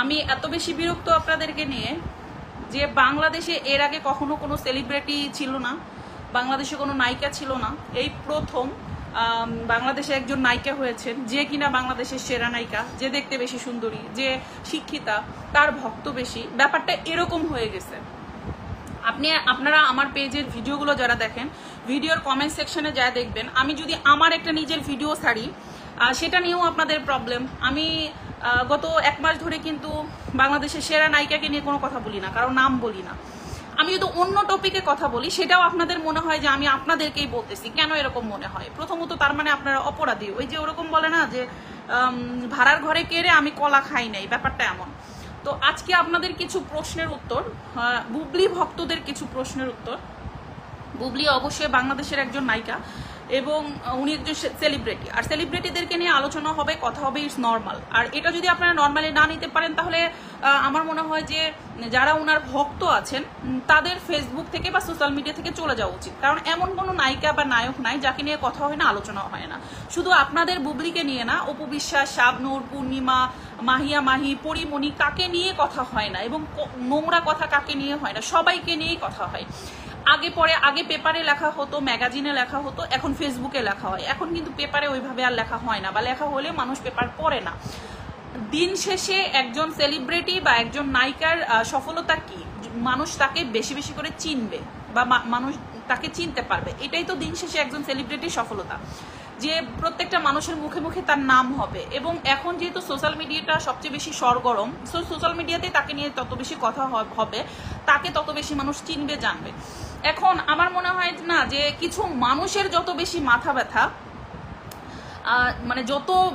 আমি এত বেশি বিরক্ত আপনাদেরকে নিয়ে যে বাংলাদেশে এর আগে কখনো কোনো সেলিব্রিটি ছিল না, বাংলাদেশে কোনো নায়িকা ছিল না। এই প্রথম বাংলাদেশে একজন নায়িকা হয়েছেন, যে কিনা বাংলাদেশের সেরা নায়িকা, যে দেখতে বেশি সুন্দরী, যে শিক্ষিতা, তার ভক্ত বেশি। ব্যাপারটা এরকম হয়ে গেছে। আপনারা আমার পেজের ভিডিওগুলো যারা দেখেন, ভিডিওর কমেন্ট সেকশনে যা দেখবেন, আমি যদি আমার একটা নিজের ভিডিও ছাড়ি সেটা নিয়েও আপনাদের প্রবলেম। আমি গত 1 মাস ধরে কিন্তু বাংলাদেশের সেরা নায়িকাকে নিয়ে কোনো কথা বলি না, কারণ নাম বলি না। আমি যদি অন্য টপিকে কথা বলি সেটাও আপনাদের মনে হয় যে আমি আপনাদেরকেই বলতেছি। কেন এরকম মনে হয়? প্রথমত তার মানে আপনারা অপরাধী। ওই যে ওরকম বলে না যে ভাড়ার ঘরে কেড়ে আমি কলা খাই নাই, ব্যাপারটা এমন। তো আজকে আপনাদের কিছু প্রশ্নের উত্তর, বুবলি ভক্তদের কিছু প্রশ্নের উত্তর। বুবলি অবশ্যই বাংলাদেশের একজন নায়িকা এবং উনি একজন সেলিব্রিটি, আর সেলিব্রিটিদেরকে নিয়ে আলোচনা হবে, কথা হবে, ইটস নর্মাল। আর এটা যদি আপনারা নর্মালি না নিতে পারেন তাহলে আমার মনে হয় যে যারা ওনার ভক্ত আছেন তাদের ফেসবুক থেকে বা সোশ্যাল মিডিয়া থেকে চলে যাওয়া উচিত। কারণ এমন কোনো নায়িকা বা নায়ক নাই যাকে নিয়ে কথা হয় না, আলোচনা হয় না। শুধু আপনাদের বুবলিকে নিয়ে না, অপু বিশ্বাস, শাবনূর, পূর্ণিমা, মাহিয়া মাহি, পরিমণি, কাকে নিয়ে কথা হয় না, এবং নোংরা কথা কাকে নিয়ে হয় না, সবাইকে নিয়েই কথা হয়। আগে পেপারে লেখা হতো, ম্যাগাজিনে লেখা হতো, এখন ফেসবুকে লেখা হয়। এখন কিন্তু পেপারে ওইভাবে আর লেখা হয় না, বা লেখা হলে মানুষ পেপার পড়ে না। দিন শেষে একজন সেলিব্রিটি বা একজন নায়িকার সফলতা কি? মানুষ তাকে বেশি বেশি করে চিনবে বা মানুষ তাকে চিনতে পারবে, এটাই তো দিন শেষে একজন সেলিব্রিটির সফলতা, যে প্রত্যেকটা মানুষের মুখে মুখে তার নাম হবে। এবং এখন যেহেতু সোশ্যাল মিডিয়াটা সবচেয়ে বেশি সরগরম, সোশ্যাল মিডিয়াতে তাকে নিয়ে তত বেশি কথা হবে, তাকে তত বেশি মানুষ চিনবে, জানবে। এখন আমার মনে হয় না যে কিছু মানুষের যত বেশি মাথা ব্যথা, মানে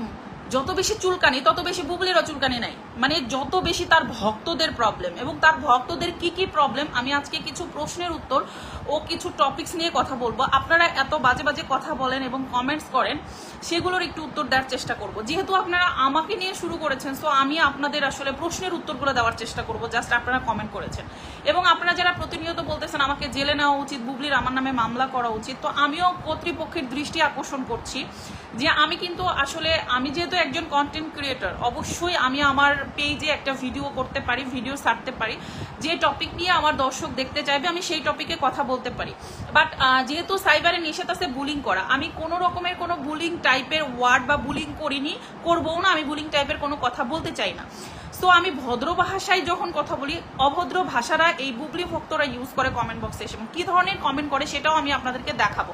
যত বেশি চুলকানি, তত বেশি বুবলিরও চুলকানি নাই। মানে যত বেশি তার ভক্তদের প্রবলেম, এবং তার ভক্তদের কি কি প্রবলেম, আমি আজকে কিছু প্রশ্নের উত্তর ও কিছু টপিকস নিয়ে কথা বলবো। আপনারা এত বাজে বাজে কথা বলেন এবং কমেন্টস করেন, সেগুলোর একটু উত্তর দেওয়ার চেষ্টা করব। যেহেতু আপনারা আমাকে নিয়ে শুরু করেছেন, সো আমি আপনাদের আসলে প্রশ্নের উত্তরগুলো দেওয়ার চেষ্টা করব, জাস্ট আপনারা কমেন্ট করেছেন। এবং আপনারা যারা প্রতিনিয়ত বলতেছেন আমাকে জেলে নেওয়া উচিত, বুবলির আমার নামে মামলা করা উচিত, তো আমিও কর্তৃপক্ষের দৃষ্টি আকর্ষণ করছি যে আমি কিন্তু আসলে, আমি যেহেতু একজন কন্টেন্ট ক্রিয়েটর, অবশ্যই আমি আমার পেজে একটা ভিডিও করতে পারি, ভিডিও ছাড়তে পারি, যে টপিক নিয়ে আমার দর্শক দেখতে চাইবে আমি সেই টপিকে কথা বলতে পারি। বাট যেহেতু সাইবারে নিষেধ আছে বুলিং করা, আমি কোনো রকমের কোনো বুলিং টাইপের ওয়ার্ড বা বুলিং করিনি, করবও না। আমি বুলিং টাইপের কোনো কথা বলতে চাই না। সো আমি ভদ্র ভাষায় যখন কথা বলি, অভদ্র ভাষারা এই বুবলি ভক্তরা ইউজ করে কমেন্ট বক্সে এসে, এবং কি ধরনের কমেন্ট করে সেটাও আমি আপনাদেরকে দেখাবো।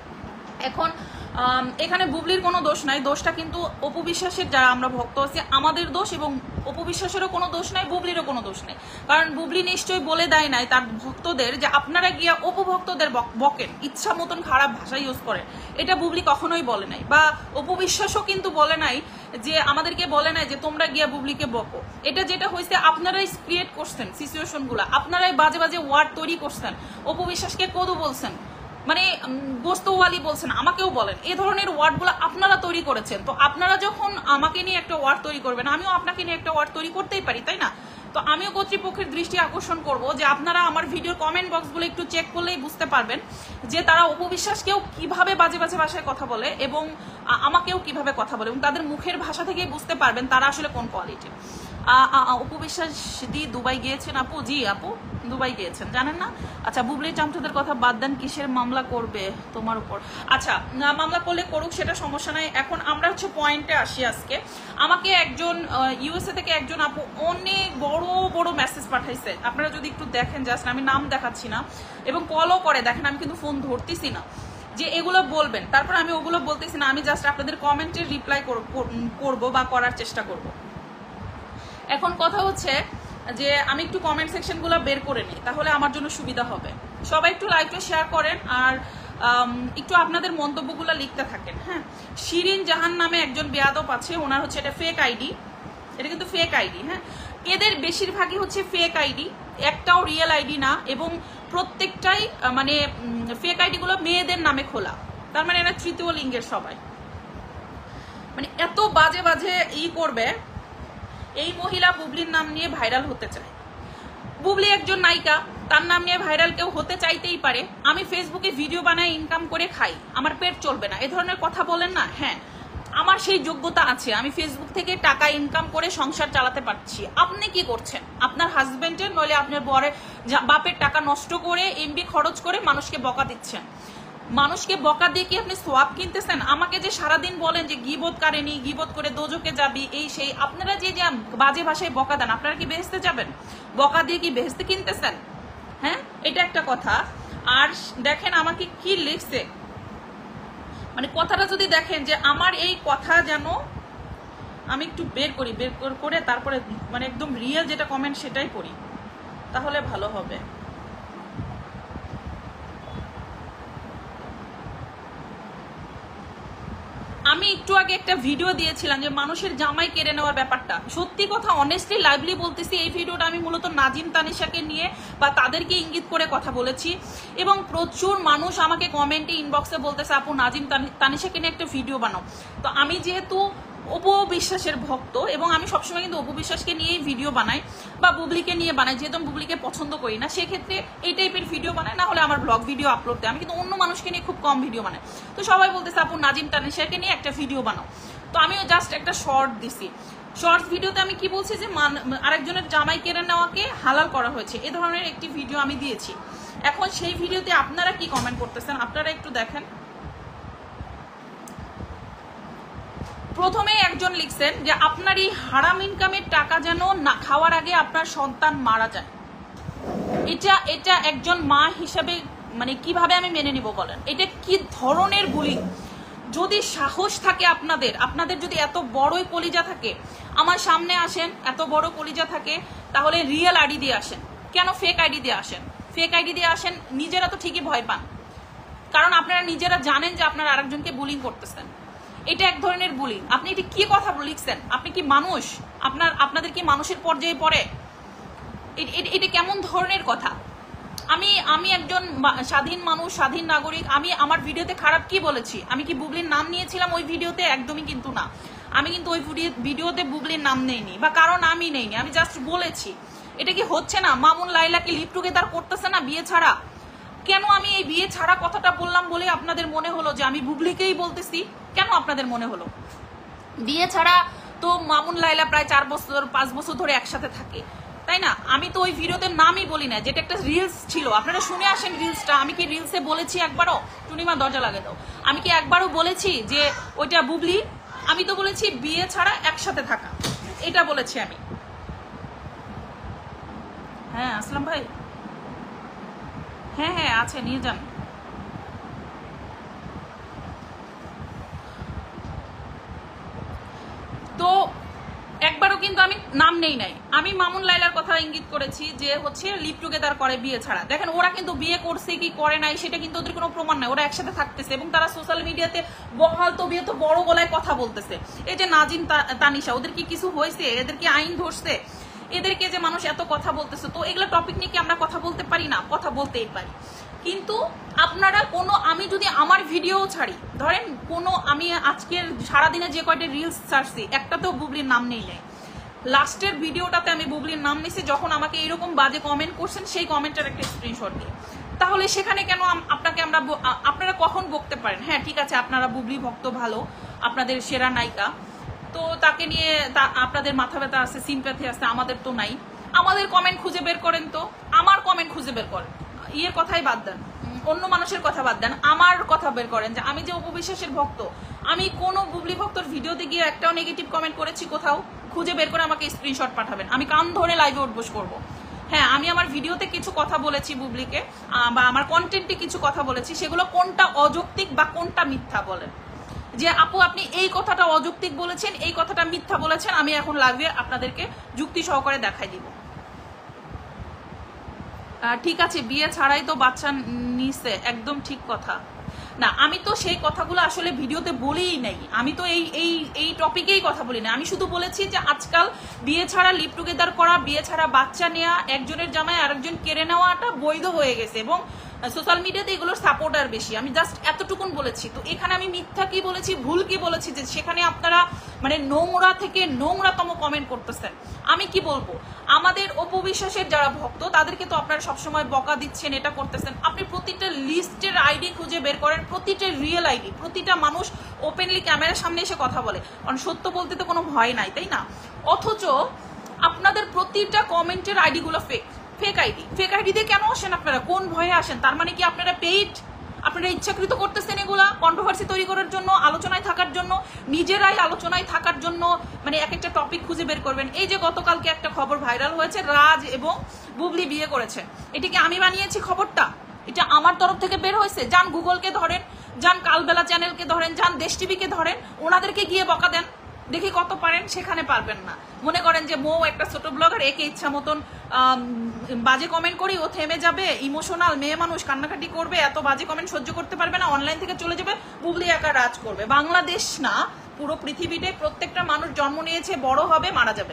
এখন এখানে বুবলির কোনো দোষ নাই, দোষটা কিন্তু অপু বিশ্বাসের, যারা আমরা ভক্ত আছি আমাদের দোষ, এবং অপু বিশ্বাসেরও কোনো দোষ নাই, বুবলিরও কোনো দোষ নেই। কারণ বুবলি নিশ্চয়ই বলে দেয় নাই তার ভক্তদের যে আপনারা গিয়া অপু ভক্তদের বকেন, ইচ্ছা মতন খারাপ ভাষা ইউজ করেন, এটা বুবলি কখনোই বলে নাই। বা অপু বিশ্বাসও কিন্তু বলে নাই যে, আমাদেরকে বলে নাই যে তোমরা গিয়া বুবলিকে বকো। এটা যেটা হয়েছে আপনারাই ক্রিয়েট করছেন সিচুয়েশনগুলো, আপনারাই বাজে বাজে ওয়ার্ড তৈরি করছেন, অপু বিশ্বাসকে কদু বলছেন, মানে গোস্তওয়ালি বলছেন, আমাকেও বলেন, এই ধরনের ওয়ার্ডগুলো আপনারা তৈরি করেছেন। তো আপনারা যখন আমাকে নিয়ে একটা ওয়ার্ড তৈরি করবেন, আমিও আপনাকে নিয়ে একটা ওয়ার্ড তৈরি করতেই পারি, তাই না? তো আমিও কর্তৃপক্ষের দৃষ্টি আকর্ষণ করব যে আপনারা আমার ভিডিওর কমেন্ট বক্সগুলো একটু চেক করলেই বুঝতে পারবেন যে তারা অপু বিশ্বাসকেও কিভাবে বাজে বাজে ভাষায় কথা বলে, এবং আমাকেও কিভাবে কথা বলে, এবং তাদের মুখের ভাষা থেকেই বুঝতে পারবেন তারা আসলে কোন কোয়ালিটির। অপু বিশ্বাস দি দুবাই গিয়েছেন আপু? জি আপু, দুবাই গিয়েছেন, জানেন না? আচ্ছা, বুবলি চামচাদের কথা বাদ দেন, কিসের মামলা করবে তোমার উপর? আচ্ছা, মামলা করলে করুক, সেটা সমস্যা নাই। এখন আমরা হচ্ছে পয়েন্টে আসি। আজকে আমাকে একজন ইউএসএ থেকে একজন আপু অনেক বড় বড় মেসেজ পাঠাইছে, আপনারা যদি একটু দেখেন, জাস্ট আমি নাম দেখাচ্ছি না, এবং কলও করে, দেখেন আমি কিন্তু ফোন ধরতেছি না, যে এগুলো বলবেন। তারপর আমি ওগুলো বলতেছি না, আমি জাস্ট আপনাদের কমেন্টের রিপ্লাই করবো বা করার চেষ্টা করব। এখন কথা হচ্ছে যে আমি একটু কমেন্ট সেকশনগুলো বের করে নিই, তাহলে আমার জন্য সুবিধা হবে। সবাই একটু লাইভটা শেয়ার করেন, আর একটু আপনাদের মন্তব্যগুলো লিখতে থাকেন। হ্যাঁ, শিরিন জাহান নামে একজন বেয়াদব আছে, ওনার হচ্ছে এটা ফেক আইডি, এটা কিন্তু ফেক আইডি। হ্যাঁ, এদের বেশিরভাগই হচ্ছে ফেক আইডি, একটাও রিয়েল আইডি না, এবং প্রত্যেকটাই মানে ফেক আইডিগুলো মেয়েদের নামে খোলা। তার মানে এরা তৃতীয় লিঙ্গের সবাই, মানে এত বাজে বাজে করবে। এই মহিলা বুবলির নাম নিয়ে ভাইরাল হতে চায়। বুবলি একজন নায়িকা, তার নাম নিয়ে ভাইরাল কেউ হতে চাইতেই পারে। আমি ফেসবুকে ভিডিও বানাই, ইনকাম করে খাই, আমার পেট চলবে না, এ ধরনের কথা বলেন না। হ্যাঁ, আমার সেই যোগ্যতা আছে, আমি ফেসবুক থেকে টাকা ইনকাম করে সংসার চালাতে পারছি। আপনি কি করছেন? আপনার হাজবেন্ডের নইলে আপনার বরের বাপের টাকা নষ্ট করে এমবি খরচ করে মানুষকে বকা দিচ্ছেন। মানুষকে বকা দিয়ে কি আপনি সোয়াব কিনতেছেন? আমাকে যে সারাদিন বলেন যে গিবত কারেনি, গিবত করে দোজকে যাবি, এই সেই, আপনারা যে যে বাজে ভাষায় বকা দেন, আপনারা কি বেহেস্তে যাবেন? বকা দিয়ে কি বেহেস্তে কিনতেছেন? হ্যাঁ, এটা একটা কথা। আর দেখেন আমাকে কি লিখছে, মানে কথাটা যদি দেখেন যে আমার এই কথা যেন আমি একটু বের করে তারপরে মানে একদম রিয়েল যেটা কমেন্ট সেটাই করি, তাহলে ভালো হবে। আমি একটু আগে একটা ভিডিও দিয়েছিলাম যে মানুষের জামাই কেড়ে নেওয়ার ব্যাপারটা, সত্যি কথা অনেস্টলি লাইভলি বলতেছি, এই ভিডিওটা আমি মূলত নাজিম তানিশাকে নিয়ে বা তাদেরকে ইঙ্গিত করে কথা বলেছি, এবং প্রচুর মানুষ আমাকে কমেন্টে ইনবক্সে বলতেছে আপু নাজিম তানিশাকে নিয়ে একটা ভিডিও বানাও। তো আমি যেহেতু অপু বিশ্বাসের ভক্ত এবং আমি সবসময় কিন্তু অপু বিশ্বাসকে নিয়েই ভিডিও বানাই বা বুবলিকে নিয়ে বানাই, যেহেতু আমি বুবলিকে পছন্দ করি না, সেক্ষেত্রে এই টাইপের ভিডিও বানাই, না হলে আমার ব্লগ ভিডিও আপলোড দেয়। আমি কিন্তু অন্য মানুষকে নিয়ে খুব কম ভিডিও বানাই। তো সবাই বলতেছে আপু নাজিম তানিশাকে নিয়ে একটা ভিডিও বানাও। তো আমিও জাস্ট একটা শর্ট দিছি, শর্টস ভিডিওতে আমি কি বলছি যে আরেকজনের জামাই কেড়ে নেওয়াকে হালাল করা হয়েছে, এ ধরনের একটি ভিডিও আমি দিয়েছি। এখন সেই ভিডিওতে আপনারা কি কমেন্ট করতেছেন আপনারা একটু দেখেন। প্রথমে একজন লিখছেন যে আপনার এই হারাম ইনকামের টাকা যেন না খাওয়ার আগে আপনার সন্তান মারা যায়। এটা একজন মা হিসাবে মানে কিভাবে আমি মেনে নিব বলেন? এটা কি ধরনের বুলিং? যদি সাহস থাকে আপনাদের যদি এত বড়ই কলিজা থাকে, আমার সামনে আসেন, এত বড় কলিজা থাকে তাহলে রিয়েল আইডি দিয়ে আসেন, কেন ফেক আইডি দিয়ে আসেন? ফেক আইডি দিয়ে আসেন, নিজেরা তো ঠিকই ভয় পান, কারণ আপনারা নিজেরা জানেন যে আপনারা আরেকজনকে বুলিং করতেছেন। এটা এক ধরনের বুলিং। আপনি এটা কি কথা লিখছেন? আপনি কি মানুষ? আপনাদের কি মানুষের পর্যায়ে পড়ে? এটা কেমন ধরনের কথা? আমি একজন স্বাধীন মানুষ, স্বাধীন নাগরিক। আমি আমার ভিডিওতে খারাপ কি বলেছি? আমি কি বুবলির নাম নিয়েছিলাম ওই ভিডিওতে? একদমই কিন্তু না। আমি কিন্তু ওই ভিডিওতে বুবলির নাম নেইনি বা কারো নামই নেইনি, আমি জাস্ট বলেছি। এটা কি হচ্ছে না? মামুন লাইলা কি লিভ টুগেদার করতেছে না বিয়ে ছাড়া? কেন আমি এই বিয়ে ছাড়া কথাটা বললাম বলে আপনাদের মনে হলো যে আমি বুবলিকেই বলতেছি? কেন আপনাদের মনে হলো? বিয়ে ছাড়া তো মামুন লাইলা প্রায় 4-5 বছর ধরে একসাথে থাকে, তাই না? আমি তো ওই ভিডিওতে নামই বলি না, যেটা একটা রিলস ছিল, আপনারা শুনে আসেন রিলসটা। আমি কি রিলসে বলেছি একবারও? টুনিমা দরজা লাগে দাও, আমি কি একবারও বলেছি যে ওইটা বুবলি? আমি তো বলেছি বিয়ে ছাড়া একসাথে থাকা, এটা বলেছি আমি। হ্যাঁ আসলাম ভাই, হ্যাঁ হ্যাঁ আছে, নিয়ে যান। তো একবারও কিন্তু আমি নাম নেই নাই। আমি মামুন লাইলার কথা ইঙ্গিত করেছি যে হচ্ছে লিভ টুগেদার করে বিয়ে ছাড়া। দেখেন ওরা কিন্তু বিয়ে করছে কি করে নাই সেটা কিন্তু ওদের কোনো প্রমাণ নাই, ওরা একসাথে থাকতেছে এবং তারা সোশ্যাল মিডিয়াতে বহাল তবিয়ে তো বড় গলায় কথা বলতেছে। এই যে নাজিম তানিশা, ওদের কি কিছু হয়েছে? এদের কি আইন ধরছে? এদেরকে যে মানুষ এত কথা বলতেছে, তো এগুলো টপিক নিয়ে কি আমরা কথা বলতে পারি না? কথা বলতেই পারি, কিন্তু আপনারা কোনো, আমি যদি আমার ভিডিও ছাড়ি, ধরেন কোনো, আমি আজকের সারাদিনে যে কয়টা রিলস ছাড়ছি একটাতেও বুবলির নাম নেই নাই। লাস্টের ভিডিওটাতে আমি বুবলির নাম নিছি, যখন আমাকে এরকম বাজে কমেন্ট করছেন সেই কমেন্টের একটা স্ক্রিনশট দিয়ে। তাহলে সেখানে কেন আপনারা কখন বকতে পারেন? হ্যাঁ ঠিক আছে, আপনারা বুবলি ভক্ত, ভালো, আপনাদের সেরা নায়িকা, তো তাকে নিয়ে আপনাদের মাথা ব্যথা আছে, সিম্প্যাথি আছে, আমাদের তো নাই। আমাদের কমেন্ট খুঁজে বের করেন, তো আমার কমেন্ট খুঁজে বের করেন, ইয়ের কথাই বাদ দেন, অন্য মানুষের কথা বাদ দেন, আমার কথা বের করেন যে আমি যে অপু বিশ্বাসের ভক্ত, আমি কোনো বুবলি ভক্তর ভিডিওতে গিয়ে একটাও নেগেটিভ কমেন্ট করেছি কোথাও? খুঁজে বের করে আমাকে স্ক্রিনশট পাঠাবেন, আমি কান ধরে লাইভে উঠবোস করবো। হ্যাঁ আমি আমার ভিডিওতে কিছু কথা বলেছি বুবলিকে, বা আমার কন্টেন্টে কিছু কথা বলেছি, সেগুলো কোনটা অযৌক্তিক বা কোনটা মিথ্যা বলেন, যে আপু আপনি এই কথাটা অযৌক্তিক বলেছেন, এই কথাটা মিথ্যা বলেছেন, আমি এখন লাইভে আপনাদেরকে যুক্তি সহকারে দেখাই দিব। ঠিক আছে, বিয়ে ছাড়াই তো বাচ্চা নিছে, একদম ঠিক কথা। না আমি তো সেই কথাগুলো আসলে ভিডিওতে বলিই নাই, আমি তো এই টপিকেই কথা বলি না। আমি শুধু বলেছি যে আজকাল বিয়ে ছাড়া লিভ টুগেদার করা, বিয়ে ছাড়া বাচ্চা নেওয়া, একজনের জামাই আরেকজন কেড়ে নেওয়াটা বৈধ হয়ে গেছে এবং সোশ্যাল মিডিয়াতে এগুলোর সাপোর্টার বেশি। আমি জাস্ট এতটুকুন বলেছি। তো এখানে আমি মিথ্যা কি বলেছি, ভুল কি বলেছি, যে সেখানে আপনারা মানে নোংরা থেকে নোংরাতম কমেন্ট করতেছেন। আমি কি বলবো, আমাদের অপবিশ্বাসের যারা ভক্ত তাদেরকে তো আপনারা সবসময় বকা দিচ্ছেন, এটা করতেছেন। আপনি প্রতিটা লিস্টের আইডি খুঁজে বের করেন, প্রতিটা রিয়েল আইডি, প্রতিটা মানুষ ওপেনলি ক্যামেরার সামনে এসে কথা বলে, কারণ সত্য বলতে তো কোনো ভয় নাই, তাই না? অথচ আপনাদের প্রতিটা কমেন্টের আইডিগুলো ফেক আইডি দিয়ে কেন আসেন আপনারা? কোন ভয়ে আসেন? তার মানে কি আপনারা পেইড? আপনারা ইচ্ছাকৃত করতেছেন এগুলা কন্ট্রোভার্সি তৈরি করার জন্য, আলোচনায় থাকার জন্য, নিজেরাই আলোচনায় থাকার জন্য, মানে এক একটা টপিক খুঁজে বের করবেন। এই যে গতকালকে একটা খবর ভাইরাল হয়েছে, রাজ এবং বুবলি বিয়ে করেছে, এটা কি আমি বানিয়েছি খবরটা? এটা আমার তরফ থেকে বের হয়েছে? যান গুগলকে ধরেন, যান কালবেলা চ্যানেলকে ধরেন, যান দেশ টিভিকে ধরেন, ওনাদেরকে গিয়ে বকা দেন, দেখি কত পারেন। সেখানে পারবেন না। মনে করেন যে মৌ একটা ছোট ব্লগার, একে ইচ্ছা মতন বাজে কমেন্ট করি, ও থেমে যাবে, ইমোশনাল মেয়ে মানুষ, কান্নাকাটি করবে, এত বাজে কমেন্ট সহ্য করতে পারবে না, অনলাইন থেকে চলে যাবে, বুবলি একা রাজ করবে। বাংলাদেশ না, পুরো পৃথিবীতে প্রত্যেকটা মানুষ জন্ম নিয়েছে, বড় হবে, মারা যাবে।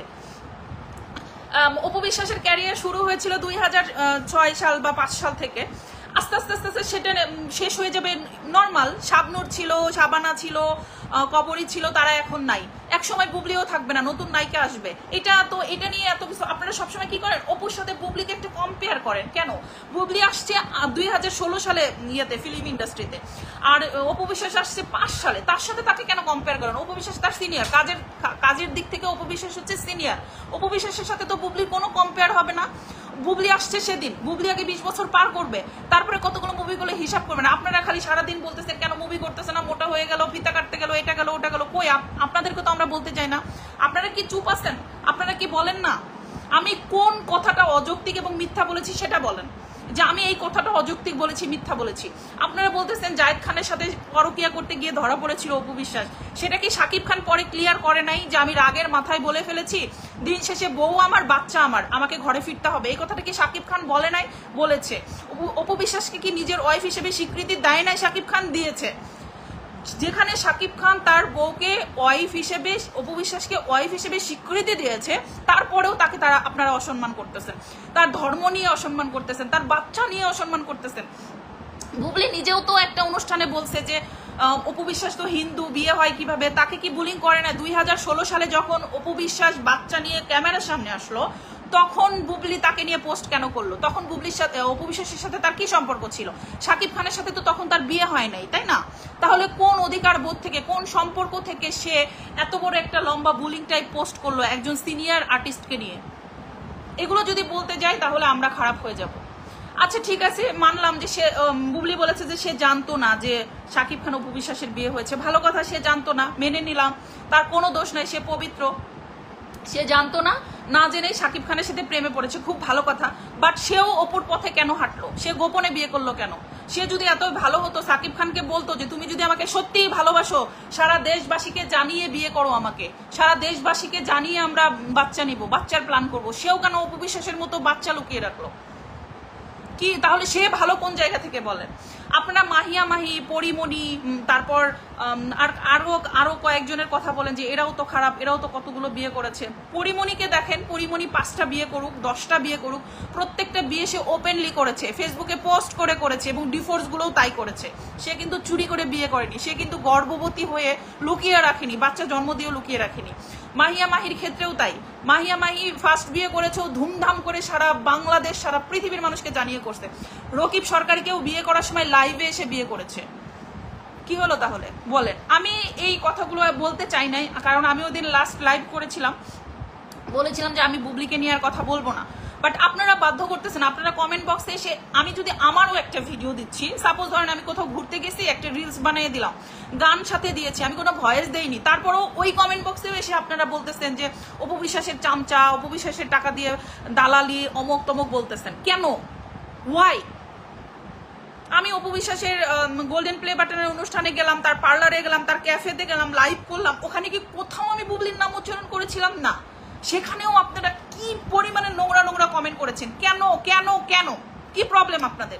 অপবিশ্বাসের ক্যারিয়ার শুরু হয়েছিল 2006 সাল বা 5 সাল থেকে। আস্তে আস্তে আস্তে আস্তে সেটা শেষ হয়ে যাবে। নর্মাল শাবনূর ছিল, শাবানা ছিল, কবরী ছিল, তারা এখন নাই। এক সময় বুবলিও থাকবে না, নতুন নায়িকা আসবে। এটা নিয়ে এত কিছু আপনারা সবসময় কি করেন? অপুর সাথে বুবলিকে একটু কম্পেয়ার করেন। কেন? বুবলি আসছে 2016 সালে ফিল্ম ইন্ডাস্ট্রিতে, আর অপবিশ্বাস আসছে 5 সালে। তার সাথে তাকে কেন কম্পেয়ার করেন? অপবিশ্বাস তার সিনিয়র, কাজের দিক থেকে অপবিশ্বাস হচ্ছে সিনিয়র। অপবিশ্বাসের সাথে তো বুবলির কোনো কম্পেয়ার হবে না। বুবলি আসছে সেদিন, বুবলি আগে 20 বছর পার করবে, তারপরে কতগুলো মুভিগুলো হিসাব করবে না। আপনারা খালি সারাদিন বলতেছেন কেন মুভি করতেছে না, মোটা হয়ে গেল, ফিতা কাটতে গেল, এটা গেল, ওটা গেল। কই আপনাদেরকে তো আমরা বলতে চাই না। আপনারা কি চুপ আছেন? আপনারা কি বলেন না? আমি কোন কথাটা অযৌক্তিক এবং মিথ্যা বলেছি সেটা বলেন, যে আমি এই কথাটা অযৌক্তিক বলেছি, মিথ্যা বলেছি। আপনারা বলতেছেন জায়েদ খানের সাথে পরকিয়া করতে গিয়ে ধরা পড়েছিল অপবিশ্বাস, সেটা কি শাকিব খান পরে ক্লিয়ার করে নাই যে আমি রাগের মাথায় বলে ফেলেছি, দিন শেষে বউ আমার, বাচ্চা আমার, আমাকে ঘরে ফিরতে হবে? এই কথাটা কি শাকিব খান বলে নাই? বলেছে। অপবিশ্বাসকে কি নিজের ওয়াইফ হিসেবে স্বীকৃতি দেয় নাই? শাকিব খান দিয়েছে। যেখানে শাকিব খান তার বউকে ওয়াইফ হিসেবে, অপবিশ্বাসকে ওয়াইফ হিসেবে স্বীকৃতি দিয়েছে, তারপরেও তাকে আপনারা অসম্মান করতেছেন, তার ধর্ম নিয়ে অসম্মান করতেছেন, তার বাচ্চা নিয়ে অসম্মান করতেছেন। বুবলি নিজেও তো একটা অনুষ্ঠানে বলছে যে অপবিশ্বাস তো হিন্দু, বিয়ে হয় কিভাবে? তাকে কি বুলিং করে না? 2016 সালে যখন অপবিশ্বাস বাচ্চা নিয়ে ক্যামেরার সামনে আসলো, তখন বুবলি তাকে নিয়ে পোস্ট কেন করলো? তখন বুবলির সাথে, অপবিশ্বাসের সাথে তার কি সম্পর্ক ছিল? শাকিব খানের সাথে তো তখন তার বিয়ে হয় নাই, তাই না? তাহলে কোন অধিকার বোধ থেকে, কোন সম্পর্ক থেকে সে এত বড় একটা লম্বা বুলিং টাইপ পোস্ট করলো একজন সিনিয়র আর্টিস্টকে নিয়ে? এগুলো যদি বলতে যাই তাহলে আমরা খারাপ হয়ে যাব। আচ্ছা ঠিক আছে, মানলাম যে সে, বুবলি বলেছে যে সে জানতো না যে শাকিব খান অপবিশ্বাসের বিয়ে হয়েছে। ভালো কথা, সে জানতো না, মেনে নিলাম, তার কোনো দোষ নাই, সে পবিত্র। সে জানতো না, না জেনে শাকিব খানের সাথে প্রেমে পড়েছে, খুব ভালো কথা। বাট সেও অপুর পথে কেন হাঁটলো? সে গোপনে বিয়ে করলো কেন? সে যদি এতই ভালো হতো, শাকিব খানকে বলতো যে তুমি যদি আমাকে সত্যিই ভালোবাসো, সারা দেশবাসীকে জানিয়ে বিয়ে করো, আমাকে সারা দেশবাসীকে জানিয়ে আমরা বাচ্চা নিব, বাচ্চার প্ল্যান করবো। সেও কেন অপবিশ্বাসের মতো বাচ্চা লুকিয়ে রাখলো? কি তাহলে সে ভালো কোন জায়গা থেকে বলেন? আপনারা মাহিয়া মাহি, পরিমণি, তারপর আরো কয়েকজনের কথা বলেন যে এরাও তো খারাপ, এরাও তো কতগুলো বিয়ে করেছে। পরিমণিকে দেখেন, পরিমণি 5টা বিয়ে করুক, 10টা বিয়ে করুক, প্রত্যেকটা বিয়ে সে ওপেনলি করেছে, ফেসবুকে পোস্ট করে করেছে, এবং ডিভোর্স গুলোও তাই করেছে। সে কিন্তু চুরি করে বিয়ে করেনি, সে কিন্তু গর্ভবতী হয়ে লুকিয়ে রাখেনি, বাচ্চা জন্ম দিয়েও লুকিয়ে রাখেনি। মাহিয়া মাহির ক্ষেত্রেও তাই। মাহিয়া মাহি ফার্স্ট বিয়ে করেছে ধুমধাম করে, সারা বাংলাদেশ, সারা পৃথিবীর মানুষকে জানিয়ে করছে। রকিব সরকারকেও বিয়ে করার সময় লাইভে এসে বিয়ে করেছে। কি হলো তাহলে বলেন? আমি এই কথাগুলো বলতে চাই নাই, কারণ আমি ওই দিন লাস্ট লাইভ করেছিলাম, বলেছিলাম যে আমি বুবলিকে নিয়ে আর কথা বলবো না। বাট আপনারা বাধ্য করতেছেন। আপনারা কমেন্ট বক্সে এসে, আমি যদি আমারও একটা ভিডিও দিচ্ছি, সাপোজ ধরেন আমি কোথাও ঘুরতে গেছি, একটা রিলস বানিয়ে দিলাম, গান সাথে দিয়েছি, আমি কোনো ভয়েস দেইনি, তারপরেও ওই কমেন্ট বক্সেও এসে আপনারা বলতেছেন যে অপবিশ্বাসের চামচা, অপবিশ্বাসের টাকা দিয়ে দালালি, অমক তমক বলতেছেন। কেন? ওয়াই? আমি অপবিশ্বাসের গোল্ডেন প্লে বাটনের অনুষ্ঠানে গেলাম, তার পার্লারে গেলাম, তার ক্যাফেতে গেলাম, লাইভ করলাম, ওখানে কি কোথাও আমি বুবলির নাম উচ্চারণ করেছিলাম? না। সেখানেও আপনারা কি পরিমাণে নোংরা নোংরা কমেন্ট করেছেন। কেন কেন কেন? কি প্রবলেম আপনাদের?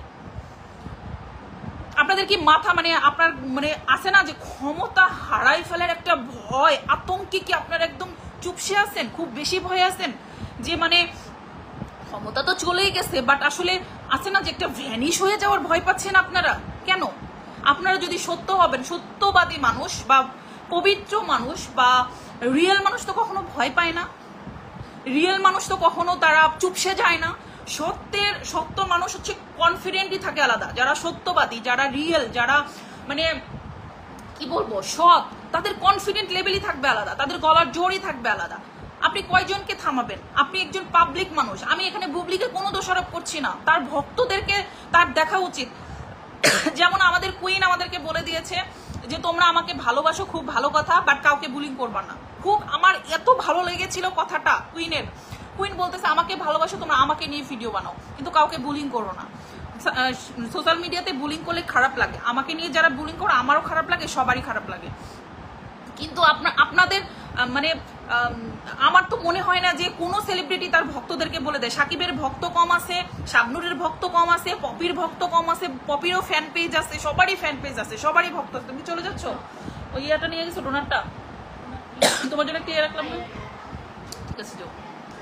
আপনাদের কি মাথা, মানে আপনার মানে আছে না যে ক্ষমতা হারাই ফেলার একটা ভয়, আতঙ্কে কি আপনারা একদম চুপসে আছেন? খুব বেশি ভয়ে আছেন যে মানে ক্ষমতা তো চলেই গেছে, বাট আসলে আছে না যে একটা ভ্যানিশ হয়ে যাওয়ার ভয় পাচ্ছেন আপনারা? কেন? আপনারা যদি সত্য হবেন, সত্যবাদী মানুষ বা পবিত্র মানুষ বা রিয়েল মানুষ তো কখনো ভয় পায় না। রিয়েল মানুষ তো কখনো তারা চুপসে যায় না। সত্য মানুষ হচ্ছে কনফিডেন্টই থাকে আলাদা, যারা সত্যবাদী, যারা রিয়েল, যারা মানে কি বলবো সৎ, তাদের কনফিডেন্ট লেভেলই থাকবে আলাদা, তাদের গলার জোরই থাকবে আলাদা। আপনি কয়জনকে থামাবেন? আপনি একজন পাবলিক মানুষ। আমি এখানে বুবলিকে কোনো দোষারোপ করছি না, তার ভক্তদেরকে তার দেখা উচিত। যেমন আমাদের কুইন আমাদেরকে বলে দিয়েছে যে তোমরা আমাকে ভালোবাসো, খুব ভালো কথা, বাট কাউকে বুলিং করবা না। খুব আমার এত ভালো লেগেছিল কথাটা কুইনের। কুইন বলতেছে আমাকে ভালোবাসো, তোমরা আমাকে নিয়ে ভিডিও বানাও, কিন্তু কাউকে বুলিং করো না। সোশ্যাল মিডিয়াতে বুলিং করলে খারাপ লাগে, আমাকে নিয়ে যারা বুলিং করো আমারও খারাপ লাগে, সবারই খারাপ লাগে। কিন্তু আপনাদের মানে আমার তো মনে হয় না যে কোনো সেলিব্রিটি তার ভক্তদেরকে বলে দেয়। সাকিবের ভক্ত কম আছে, শাবনুরের ভক্ত কম আছে, পপির ভক্ত কম আছে, পপিরও ফ্যান পেজ আছে, সবারই ফ্যান পেজ আছে, সবারই ভক্ত আছে। তুমি চলে যাচ্ছ, ওই ইয়াটা নিয়ে গেছো, ডোনারটা তোমার জন্য কে রাখলাম না, ঠিক আছে যাও।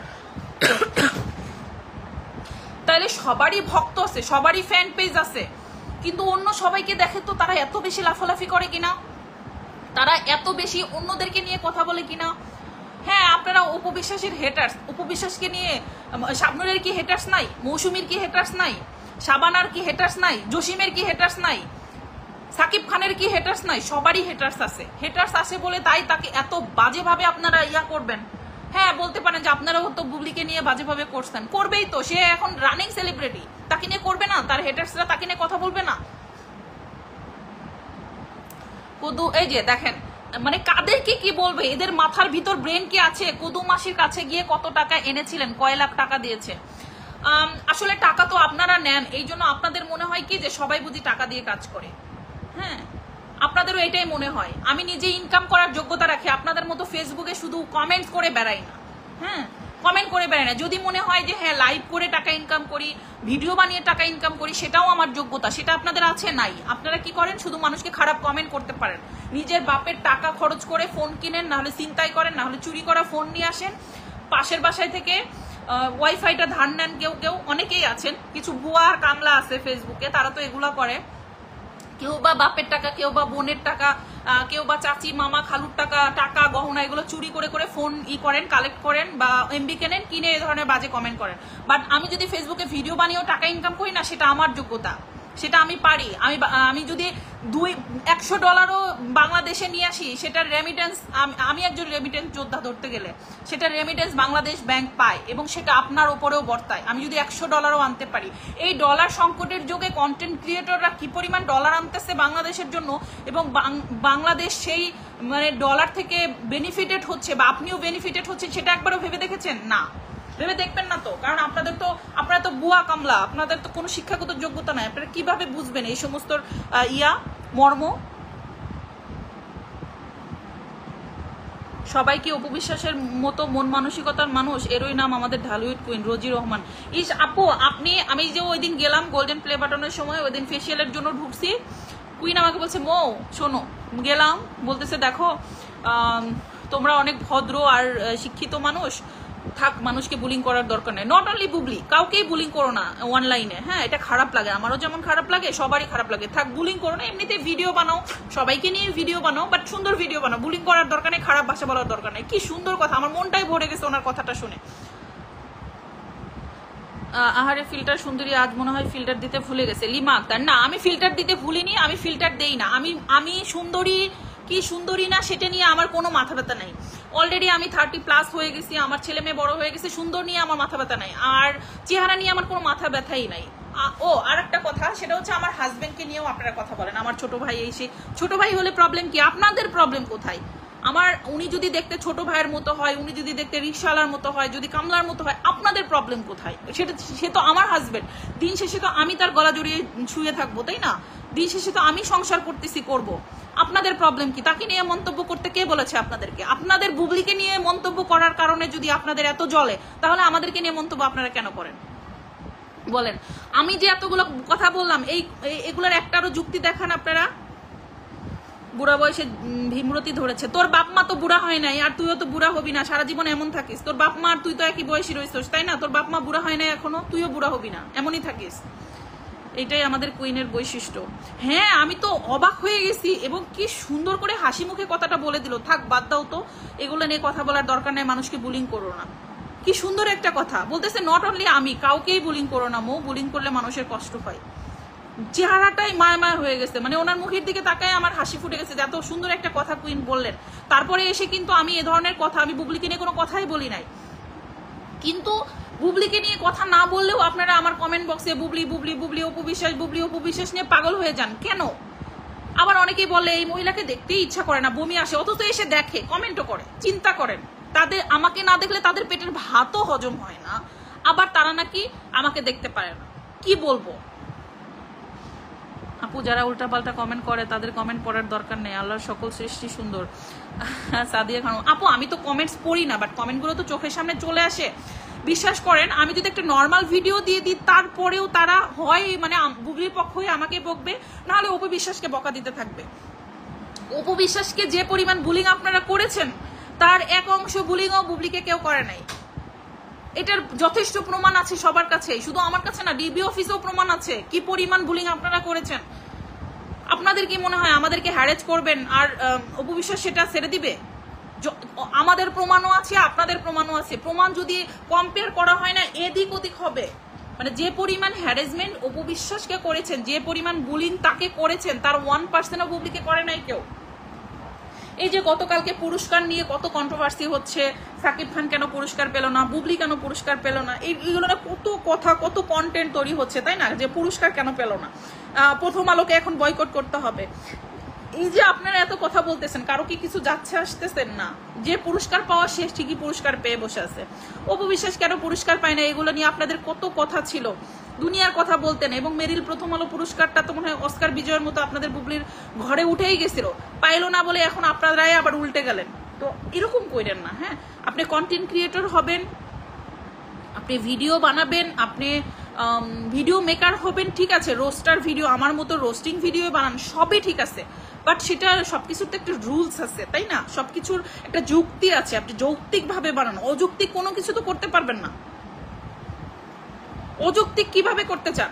তাহলে সবারই ভক্ত আছে, সবারই ফ্যান পেজ আছে, কিন্তু অন্য সবাইকে দেখে তো তারা এত বেশি লাফালাফি করে কিনা, তারা এত বেশি অন্যদেরকে নিয়ে কথা বলে কিনা। হ্যাঁ, আপনারা উপবিশ্বাসের হেটার্স, উপবিশ্বাসকে নিয়ে শাবনুরের কি হেটার্স নাই? মৌসুমীর কি হেটার্স নাই? শাবানার কি হেটার্স নাই? জসিমের কি হেটার্স নাই? সাকিব খানের কি হেটার্স নাই? সবারই হেটার্স আছে। হেটার্স আছে বলে তাই তাকে এত বাজেভাবে আপনারা ইয়া করবেন। হ্যাঁ, বলতে পারেন যে আপনারাও তো বুবলিকে নিয়ে বাজেভাবে করছেন, করবেই তো, সে এখন রানিং সেলিব্রিটি, তাকে নিয়ে করবে না? তার হেটার্সরা তাকে নিয়ে কথা বলবে না? কুদু এই যে দেখেন, মানে কাদেরকে কি বলবে, এদের মাথার ভিতর ব্রেন কি আছে? কুদু মাসির কাছে গিয়ে কত টাকা এনেছিলেন, কয় লাখ টাকা দিয়েছে। আসলে টাকা তো আপনারা নেন, এই জন্য আপনাদের মনে হয় কি যে সবাই বুঝি টাকা দিয়ে কাজ করে। হ্যাঁ, আপনাদেরও এটাই মনে হয়। আমি নিজে ইনকাম করার যোগ্যতা রাখি, আপনাদের মতো ফেসবুকে শুধু কমেন্ট করে বেড়াই না। হ্যাঁ, কমেন্ট করে বেড়াই না। যদি মনে হয় যে হ্যাঁ লাইভ করে টাকা ইনকাম করি, ভিডিও বানিয়ে টাকা ইনকাম করি, সেটাও আমার যোগ্যতা, সেটা আপনাদের আছে নাই। আপনারা কি করেন? শুধু মানুষকে খারাপ কমেন্ট করতে পারেন। নিজের বাপের টাকা খরচ করে ফোন কিনেন, নাহলে ছিনতাই করেন, নাহলে চুরি করা ফোন নিয়ে আসেন, পাশের বাসায় থেকে ওয়াইফাইটা ধার নেন। কেউ অনেকেই আছেন, কিছু ভুয়া কামলা আছে ফেসবুকে, তারা তো এগুলা করে। কেউ বা বাপের টাকা, কেউ বা বোনের টাকা, কেউ বা চাচি মামা খালুর টাকা গহনা, এগুলো চুরি করে করে ফোন করেন, কালেক্ট করেন, বা এমবি কেনেন, কিনে এই ধরনের বাজে কমেন্ট করেন। বাট আমি যদি ফেসবুকে ভিডিও বানিয়েও টাকা ইনকাম করি না, সেটা আমার যোগ্যতা, সেটা আমি পারি। আমি যদি $100ও বাংলাদেশে নিয়ে আসি, সেটার রেমিটেন্স, আমি একজন রেমিটেন্স যোদ্ধা ধরতে গেলে, সেটা রেমিটেন্স বাংলাদেশ ব্যাংক পায়, এবং সেটা আপনার ওপরেও বর্তায়। আমি যদি $100ও আনতে পারি, এই ডলার সংকটের যুগে কন্টেন্ট ক্রিয়েটররা কি পরিমাণ ডলার আনতেছে বাংলাদেশের জন্য, এবং বাংলাদেশ সেই মানে ডলার থেকে বেনিফিটেড হচ্ছে, বা আপনিও বেনিফিটেড হচ্ছেন, সেটা একবারও ভেবে দেখেছেন? না, ভেবে দেখবেন না তো, কারণ আপনারা তো বুয়া কামলা, আপনাদের তো কোনো শিক্ষাগত যোগ্যতা নাই। আপনারা কিভাবে বুঝবেন এই সমস্ত মর্ম? সবাই কি উপবিশ্বাসের মতো মন মানসিকতার মানুষ? এরই নাম আমাদের ঢালিউড কুইন রোজি রহমান। ইস আপু, আমি যে ওই দিন গেলাম গোল্ডেন প্লে বাটনের সময়, ওই দিন ফেসিয়ালের জন্য ঢুকছি, কুইন আমাকে বলছে মৌ শোনো, গেলাম, বলতেছে দেখো তোমরা অনেক ভদ্র আর শিক্ষিত মানুষ, থাক, মানুষকে বুলিং করার দরকার নেই। নট অনলি বুবলি, কাউকেই বুলিং করো না অনলাইনে। হ্যাঁ, এটা খারাপ লাগে, আমারও যেমন খারাপ লাগে, সবারই খারাপ লাগে। থাক, বুলিং করো না, এমনিতে ভিডিও বানাও, সবাইকে নিয়ে ভিডিও বানাও, বাট সুন্দর ভিডিও বানাও। বুলিং করার দরকার নেই, খারাপ ভাষা বলার দরকার নেই। কি সুন্দর কথা, আমার মনটাই ভরে গেছে ওনার কথাটা শুনে। আহারে ফিল্টার সুন্দরী, আজ মনে হয় ফিল্টার দিতে ভুলে গেছে লিমা আক্তার। না, আমি ফিল্টার দিতে ভুলিনি, আমি ফিল্টার দেই না। আমি সুন্দরী কি সুন্দরী না সেটা নিয়ে আমার কোনো মাথা ব্যথা নাই। অলরেডি আমি 30+ হয়ে গেছি, আমার ছেলে মেয়ে বড় হয়ে গেছে, সুন্দর নিয়ে আমার মাথা ব্যথা নাই, আর চেহারা নিয়ে আমার কোনো মাথা ব্যথাই নাই। ও আর একটা কথা, সেটা হচ্ছে আমার হাজবেন্ডকে নিয়েও আপনারা কথা বলেন। আমার ছোট ভাই, ছোট ভাই হলে প্রবলেম কি? আপনাদের প্রবলেম কোথায়? উনি যদি দেখতে ছোট ভাইয়ের মতো হয়, উনি যদি দেখতে রিক্সাওয়ালার মতো হয়, যদি কামলার মতো হয়, আপনাদের প্রবলেম কোথায়? সে তো আমার হাজবেন্ড, দিন শেষে তো আমি তার গলা জড়িয়ে শুয়ে থাকবো, তাই না? দিন শেষে তো আমি সংসার করতেছি, করব। আপনাদের প্রবলেম কি? তাকে নিয়ে মন্তব্য করতে কে বলেছে আপনাদেরকে? আপনাদের বুবলিকে নিয়ে মন্তব্য করার কারণে যদি আপনাদের এত জ্বলে, তাহলে আমাদেরকে নিয়ে মন্তব্য আপনারা কেন করেন বলেন? আমি যে এতগুলো কথা বললাম, এগুলোর একটারও যুক্তি দেখান আপনারা। বুড়া বয়সে ভীমরতি ধরেছে, তোর বাপ মা তো বুড়া হয় নাই, আর তুইও তো বুড়া হবি না, সারা জীবন এমন থাকিস। তোর বাপ মা আর তুই তো একই বয়সী রয়েছিস, তাই না? তোর বাপ মা বুড়া হয় নাই এখনো, তুইও বুড়া হবি না, এমনই থাকিস। এটাই আমাদের কুইনের বৈশিষ্ট্য। হ্যাঁ, আমি তো অবাক হয়ে গেছি, এবং কি সুন্দর করে হাসি মুখে কথাটা বলে দিল। থাক, বাদ দাও তো, এগুলো নিয়ে কথা বলার দরকার নেই, মানুষকে বুলিং করো না। কি সুন্দর একটা কথা বলতেছে, নট অনলি আমি, কাউকেই বুলিং করো না মো, বুলিং করলে মানুষের কষ্ট হয়। চেহারাটাই মায়া হয়ে গেছে, মানে ওনার মুখের দিকে তাকায় আমার হাসি ফুটে গেছে, এত সুন্দর একটা কথা কুইন বললেন। তারপরে এসে কিন্তু আমি এ ধরনের কথা, আমি বুবলিকে নিয়ে কোনো কথাই বলি নাই, কিন্তু বুবলিকে নিয়ে কথা না বললেও আপনারা আমার কমেন্ট বক্সে বুবলি বুবলি বুবলি অপু বিশ্বাস নিয়ে পাগল হয়ে যান কেন? আবার অনেকেই বলে এই মহিলাকে দেখতেই ইচ্ছা করে না, বমি আসে, অথচ এসে দেখে, কমেন্টও করে। চিন্তা করেন, তাদের আমাকে না দেখলে তাদের পেটের ভাতও হজম হয় না, আবার তারা নাকি আমাকে দেখতে পারে না। কি বলবো আপু, যারা উল্টাপাল্টা কমেন্ট করে তাদের কমেন্ট পড়ার দরকার নেই, আল্লাহর সকল সৃষ্টি সুন্দর। সাদিয়া খান আপু, আমি তো কমেন্টস পড়ি না, বাট কমেন্টগুলো তো চোখের সামনে চলে আসে। বিশ্বাস করেন, আমি যদি একটা নর্মাল ভিডিও দিয়ে দিই তারপরেও তারা হয় মানে বুবলির পক্ষ হয়ে আমাকে বকবে, নাহলে অপু বিশ্বাসকে বকা দিতে থাকবে। অপু বিশ্বাসকে যে পরিমাণ বুলিং আপনারা করেছেন, তার এক অংশ বুলিংও বুবলিকে কেউ করে নাই। এটার যথেষ্ট প্রমাণ আছে সবার কাছে, শুধু আমার কাছে না, ডিবি অফিসেও প্রমাণ আছে কি পরিমাণ বুলিং আপনারা করেছেন। আপনাদের কি মনে হয় আমাদেরকে হ্যারেজ করবেন আর অপু বিশ্বাস সেটা ছেড়ে দিবে? আমাদের প্রমাণও আছে, আপনাদের প্রমাণও আছে। প্রমাণ যদি কম্পেয়ার করা হয় না, এদিক ওদিক হবে। মানে যে পরিমাণ হ্যারাসমেন্ট অপু বিশ্বাসকে করেছেন, যে পরিমাণ বুলিং তাকে করেছেন, তার 1% বুবলিকে করে নাই কেউ। এই যে গতকালকে পুরস্কার নিয়ে কত কন্ট্রোভার্সি হচ্ছে, সাকিব খান কেন পুরস্কার পেল না, বুবলি কেন পুরস্কার পেল না, এইগুলো না কত কথা, কত কন্টেন্ট তৈরি হচ্ছে, তাই না? যে পুরস্কার কেন পেল না, প্রথম আলোকে এখন বয়কট করতে হবে। এই যে আপনারা এত কথা বলতেছেন, কারো কি কিছু যাচ্ছে আসতেছেন না? যে পুরস্কার পাওয়া সে ঠিকই পুরস্কার পেয়ে বসে আছে। অপু বিশ্বাস কেন পুরস্কার পায় না, এগুলো নিয়ে আপনাদের কত কথা ছিল, দুনিয়ার কথা বলতেন। এবং মেরিল প্রথম আলো পুরস্কারটা তো মনে হয় অস্কার বিজয়ের মতো আপনাদের বুবলির ঘরে উঠেই গেছিল, পাইলো না বলে এখন আপনারাই আবার উল্টে গেলেন। তো এরকম করেন না। হ্যাঁ, আপনি কন্টেন্ট ক্রিয়েটর হবেন, আপনি ভিডিও বানাবেন, আপনি ভিডিও মেকার হবেন, ঠিক আছে, রোস্টার ভিডিও, আমার মতো রোস্টিং ভিডিও বানান, সবই ঠিক আছে, বাট সেটা সবকিছুর তো একটা রুলস আছে, তাই না? সবকিছুর একটা যুক্তি আছে, আপনি যৌক্তিক ভাবে বানান, অযৌক্তিক কোনো কিছু তো করতে পারবেন না। অযৌক্তিক কিভাবে করতে চান?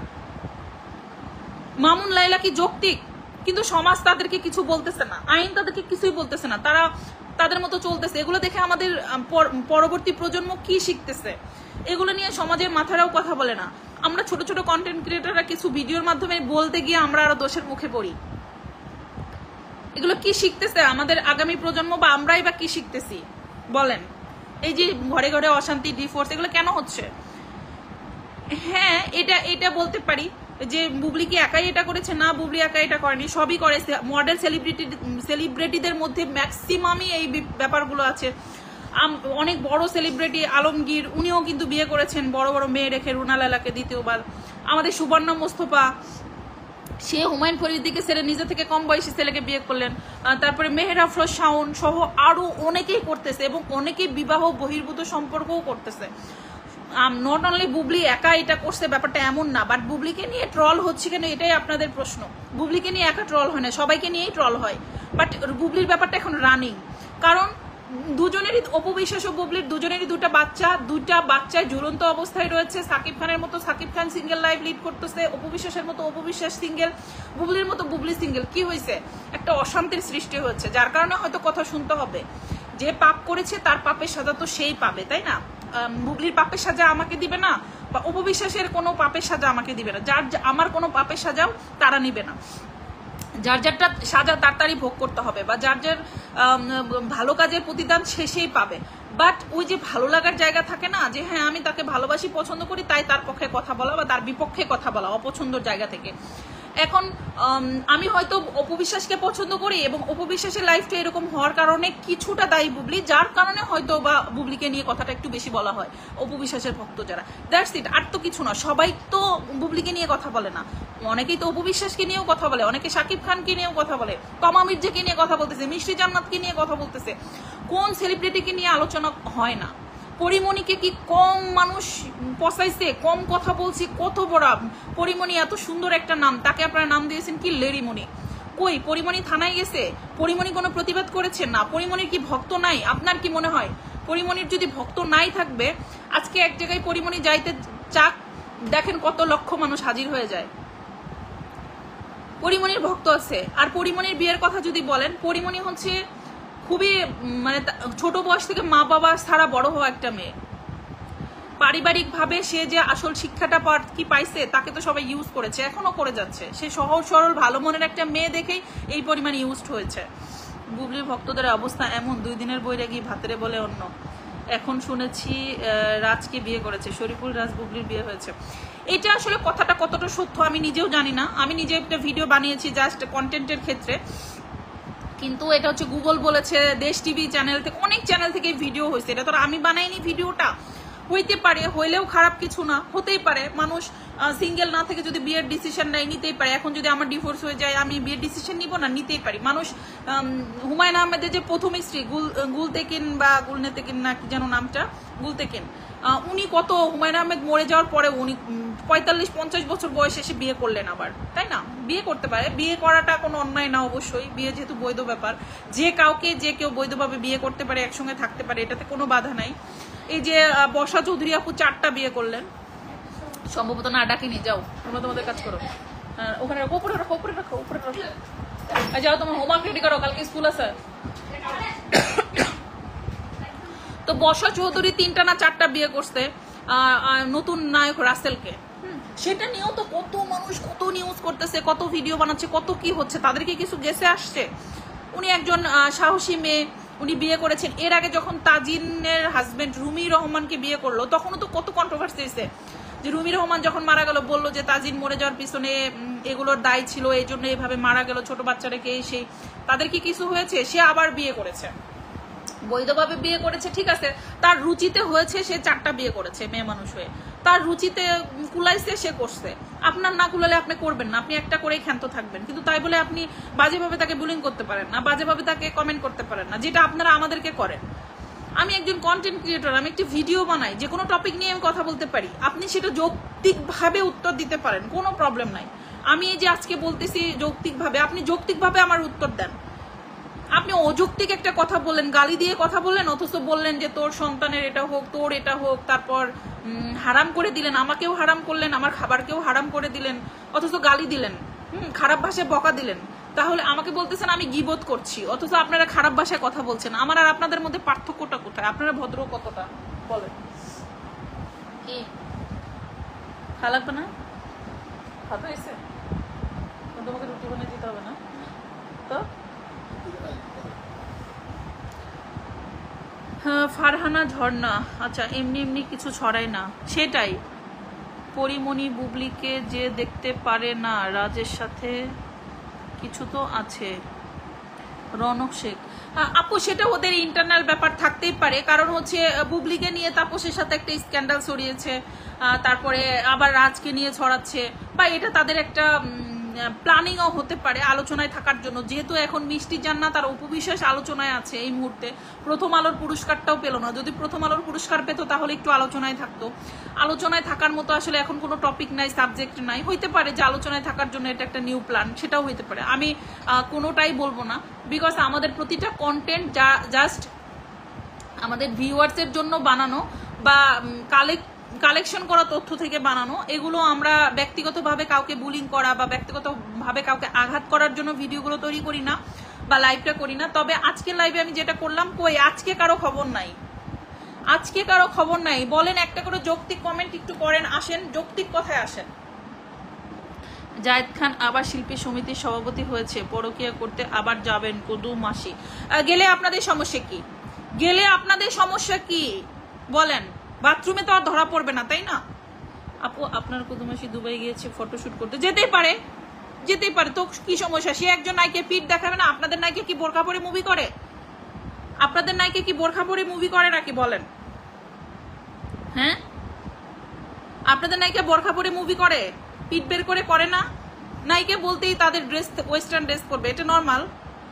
মামুন লাইলা কি যৌক্তিক? কিন্তু সমাজ তাদেরকে কিছু বলতেছে না, আইন তাদেরকে কিছুই বলতেছে না, তারা তাদের মতো চলতেছে। এগুলো দেখে আমাদের পরবর্তী প্রজন্ম কি শিখতেছে, এগুলো নিয়ে সমাজের মাথারাও কথা বলে না। আমরা ছোট ছোট কন্টেন্ট ক্রিয়েটররা কিছু ভিডিওর মাধ্যমে বলতে গিয়ে আমরা আরো দোষের মুখে পড়ি। এগুলো কি শিখতেছে আমাদের আগামী প্রজন্ম, বা আমরাই বা কি শিখতেছি বলেন? এই যে ঘরে ঘরে অশান্তি, ডিভোর্স, এগুলো কেন হচ্ছে? হ্যাঁ, এটা বলতে পারি যে বুবলি কি একাই এটা করেছে? না, বুবলি একাই এটা করেনি, সবই করে। মডেল সেলিব্রিটিদের মধ্যে ম্যাক্সিমামই এই ব্যাপারগুলো আছে। অনেক বড় সেলিব্রিটি আলমগীর, উনিও কিন্তু বিয়ে করেছেন বড় বড় মেয়ে রেখে, রুনা লালাকে দ্বিতীয়বার। আমাদের সুবর্ণ মোস্তফা, সে হুমায়ুন ফরিদিকে ছেড়ে নিজে থেকে কম বয়সী ছেলেকে বিয়ে করলেন। তারপরে মেহের আফরোজ শাওন সহ আরো অনেকেই করতেছে, এবং অনেকেই বিবাহ বহির্ভূত সম্পর্কও করতেছে। নট অনলি বুবলি একা এটা করছে, ব্যাপারটা এমন না। বাট বুবলিকে নিয়ে ট্রল হচ্ছে কেন, এটাই আপনাদের প্রশ্ন। বুবলিকে নিয়ে একা ট্রল হয় না, সবাইকে নিয়েই ট্রল হয়। বাট বুবলির ব্যাপারটা এখন রানিং, কারণ দুজনেরই, অপু বিশ্বাস ও বুবলির দুজনেরই দুটা বাচ্চায় ঝুলন্ত অবস্থায় রয়েছে। সাকিব খানের মতো Shakib Khan single life lead করতেছে, অপু বিশ্বাসের মতো অপু বিশ্বাস সিঙ্গেল, বুবলির মতো বুবলি সিঙ্গেল। কি হয়েছে? একটা অশান্তির সৃষ্টি হচ্ছে, যার কারণে হয়তো কথা শুনতে হবে। যে পাপ করেছে তার পাপের সাজা তো সেই পাবে, তাই না? বুবলির পাপের সাজা আমাকে দিবে না, বা অপু বিশ্বাসের কোনো পাপের সাজা আমাকে দিবে না, আমার কোনো পাপের সাজাও তারা নিবে না। যার যারটা সাজা তাড়াতাড়ি ভোগ করতে হবে, বা যার যার ভালো কাজের প্রতিদান সেই পাবে। বাট ওই যে ভালো লাগার জায়গা থাকে না, যে হ্যাঁ আমি তাকে ভালোবাসি, পছন্দ করি, তাই তার পক্ষে কথা বলা বা তার বিপক্ষে কথা বলা, অপছন্দের জায়গা থেকে। এখন আমি হয়তো অপু বিশ্বাসকে পছন্দ করি, এবং অপু বিশ্বাসের লাইফটা এরকম হওয়ার কারণে কিছুটা দায়ী বুবলি, যার কারণে হয়তো বা বুবলিকে নিয়ে কথাটা একটু বেশি বলা হয় অপু বিশ্বাসের ভক্ত যারা। দ্যাটস ইট, আর তো কিছু না। সবাই তো বুবলিকে নিয়ে কথা বলে না, অনেকেই তো অপু বিশ্বাসকে নিয়েও কথা বলে, অনেকে শাকিব খানকে নিয়েও কথা বলে, তমা মির্জাকে নিয়ে কথা বলতেছে, মিষ্টি জান্নাতকে নিয়ে কথা বলতেছে। কোন সেলিব্রিটিকে নিয়ে আলোচনা হয় না? পরিমণিকে কি কম মানুষ পচাইছে, কম কথা বলছি? কত বড় পরিমণি, এত সুন্দর একটা নাম, তাকে আপনারা নাম দিয়েছেন কি লেরিমণি। কই পরিমণি থানায় গেছে? পরিমণি কোনো প্রতিবাদ করেছেন না? পরিমণির কি ভক্ত নাই? আপনার কি মনে হয় পরিমণির যদি ভক্ত নাই থাকবে, আজকে এক জায়গায় পরিমণি যাইতে চাক, দেখেন কত লক্ষ মানুষ হাজির হয়ে যায়। পরিমণির ভক্ত আছে। আর পরিমণির বিয়ের কথা যদি বলেন, পরিমণি হচ্ছে খুবই মানে ছোট বয়স থেকে মা বাবা ছাড়া বড় হওয়া একটা মেয়ে। পারিবারিকভাবে সে যে আসল শিক্ষাটা কি পাইছে তাকে তো সবাই ইউজ করেছে, এখনো করে যাচ্ছে। সে সহজ সরল ভালো মনের একটা মেয়ে দেখেই এই পরিমাণ ইউজড হয়েছে। বুবলির ভক্তদের অবস্থা এমন, 2 দিনের বৈরাগী ভাতেরে বলে অন্য। এখন শুনেছি রাজকে বিয়ে করেছে, শরীফুল রাজ বুবলির বিয়ে হয়েছে। এটা আসলে কথাটা কতটা সত্য আমি নিজেও জানি না। আমি নিজে একটা ভিডিও বানিয়েছি জাস্ট কন্টেন্টের ক্ষেত্রে, কিন্তু এটা হচ্ছে গুগল বলেছে, দেশ টিভি চ্যানেল থেকে, অনেক চ্যানেল থেকে ভিডিও হয়েছে। এটা তো আমি বানাইনি ভিডিওটা। হইতে পারে, হইলেও খারাপ কিছু না, হতেই পারে। মানুষ সিঙ্গেল না থেকে যদি বিয়ের ডিসিশন নেয় নিতেই পারে। এখন যদি আমার ডিভোর্স হয়ে যায় আমি বিয়ের ডিসিশন নিব না? নিতেই পারি। মানুষ হুমায়ুন আহমেদের যে প্রথম স্ত্রী গুলতেকিন বা গুলনেতেকিন না কি যেন নামটা, গুলতেকিন, উনি কত, হুমায়ুন আহমেদ মরে যাওয়ার পরে উনি 45-50 বছর বয়সে এসে বিয়ে করলেন আবার, তাই না? বিয়ে করতে পারে, বিয়ে করাটা কোনো অন্যায় না অবশ্যই। বিয়ে যেহেতু বৈধ ব্যাপার, যে কাউকে যে কেউ বৈধভাবে বিয়ে করতে পারে, একসঙ্গে থাকতে পারে, এটাতে কোনো বাধা নাই। এই যে বর্ষা চৌধুরী আপু 4টা বিয়ে করলেন, সম্ভবত না ডাকিনি, যাও তোমরা তোমাদের কাজ করো। ওখানে উপরে রাখো, উপরে রাখো, উপরে রাখো। যাও তোমার হোমওয়ার্ক রেডি করো, কালকে স্কুল আছে। তো বর্ষা চৌধুরী 3টা না 4টা বিয়ে করছে নতুন নায়ক রাসেলকে। সেটা নিয়েও তো কত মানুষ কত নিউজ করতেছে, কত ভিডিও বানাচ্ছে, কত কি হচ্ছে। তাদেরকে কিছু গেছে আসছে। উনি একজন সাহসী মেয়ে, উনি বিয়ে করেছেন। এর আগে যখন তাজিনের হাজবেন্ড রুমি রহমানকে বিয়ে করলো তখনও তো কত কন্ট্রোভার্সি হয়েছে, যে রুমি রহমান যখন মারা গেল বললো যে তাজিন মরে যাওয়ার পিছনে এগুলোর দায় ছিল, এই জন্য এভাবে মারা গেল, ছোট বাচ্চা রেখে সেই। তাদের কি কিছু হয়েছে? সে আবার বিয়ে করেছে, বৈধভাবে বিয়ে করেছে, ঠিক আছে। তার রুচিতে হয়েছে, সে 4টা বিয়ে করেছে মেয়ে মানুষ হয়ে। তার রুচিতে কুলাইছে, সে করছে। আপনার না কুলালে আপনি করবেন না, আপনি একটা করেই ক্ষান্ত থাকবেন। কিন্তু তাই বলে আপনি বাজেভাবে তাকে বুলিং করতে পারেন না, বাজেভাবে তাকে কমেন্ট করতে পারেন না, যেটা আপনারা আমাদেরকে করেন। আমি একজন কন্টেন্ট ক্রিয়েটর, আমি একটি ভিডিও বানাই, যে কোনো টপিক নিয়ে আমি কথা বলতে পারি। আপনি সেটা যৌক্তিকভাবে উত্তর দিতে পারেন, কোনো প্রবলেম নাই। আমি এই যে আজকে বলতেছি যৌক্তিকভাবে, আপনি যৌক্তিকভাবে আমার উত্তর দেন। আপনি অযৌক্তিক একটা কথা বললেন, গালি দিয়ে কথা বললেন, অথচ বললেন যে তোর সন্তানের এটা হোক, তোর এটা হোক, তারপর হারাম করে দিলেন, আমাকেও হারাম করলেন, আমার খাবারকেও হারাম করে দিলেন, অথচ গালি দিলেন, খারাপ ভাষায় বকা দিলেন। তাহলে আমাকে বলতেছেন আমি গীবত করছি, অথচ আপনারা খারাপ ভাষায় কথা বলছেন। আমার আর আপনাদের মধ্যে পার্থক্যটা কোথায়? আপনারা ভদ্র কতটা বলেন? কি ভালো লাগবে না? ভালো হয়েছে? তোমাকে রুটি বানিয়ে দিতে হবে না তো? ফারহানা ঝর্ণা, আচ্ছা, এমনি এমনি কিছু ছড়ায় না, সেটাই। পরিমণি বুবলিকে যে দেখতে পারে না, রাজের সাথে কিছু তো আছে। রনক শেখ আপু, সেটা ওদের ইন্টারনাল ব্যাপার থাকতেই পারে। কারণ হচ্ছে বুবলিকে নিয়ে তাপসের সাথে একটা স্ক্যান্ডাল ছড়িয়েছে, তারপরে আবার রাজকে নিয়ে ছড়াচ্ছে, বা এটা তাদের একটা প্ল্যানিংও হতে পারে আলোচনায় থাকার জন্য। যেহেতু এখন মিষ্টি জান্নাত আর অপু বিশ্বাস আলোচনায় আছে এই মুহূর্তে, প্রথম আলোর পুরস্কারটাও পেল না। যদি প্রথম আলোর পুরস্কার পেত তাহলে একটু আলোচনায় থাকতো। আলোচনায় থাকার মতো আসলে এখন কোনো টপিক নাই, সাবজেক্ট নাই। হইতে পারে যে আলোচনায় থাকার জন্য এটা একটা নিউ প্ল্যান, সেটাও হইতে পারে। আমি কোনোটাই বলবো না, বিকজ আমাদের প্রতিটা কন্টেন্ট জাস্ট আমাদের ভিউয়ার্সের জন্য বানানো বা কালেকশন করা তথ্য থেকে বানানো। এগুলো আমরা ব্যক্তিগতভাবে কাউকে বুলিং করা বা ব্যক্তিগতভাবে কাউকে আঘাত করার জন্য ভিডিওগুলো তৈরি করি না বা লাইভটা করি না। তবে আজকের লাইভে আমি যেটা করলাম, কই আজকে কারো খবর নাই, আজকে কারো খবর নাই। বলেন একটা করে যৌক্তিক কমেন্ট একটু করেন, আসেন যৌক্তিক কথায় আসেন। জায়েদ খান আবার শিল্পী সমিতির সভাপতি হয়েছে, পরকীয়া করতে আবার যাবেন কুদু মাসি। গেলে আপনাদের সমস্যা কি? গেলে আপনাদের সমস্যা কি বলেন? বাথরুমে তো আর ধরা পড়বে না, তাই না? আপু, আপনার কুদুমাসি দুবাই গিয়েছে ফটোশুট করতে, যেতেই পারে, যেতেই পারে, তো কি সমস্যা? সে একজন নায়িকা পিঠ দেখাবে না? আপনাদের নায়িকা কি বোরখা পরে মুভি করে? আপনাদের নায়িকা কি বোরখা পরে মুভি করে নাকি বলেন? হ্যাঁ, আপনাদের নায়িকা বোরখা পরে মুভি করে, পিঠ বের করে করে না? নায়িকা বলতেই তাদের ড্রেস ওয়েস্টার্ন ড্রেস করবে, এটা নর্মাল।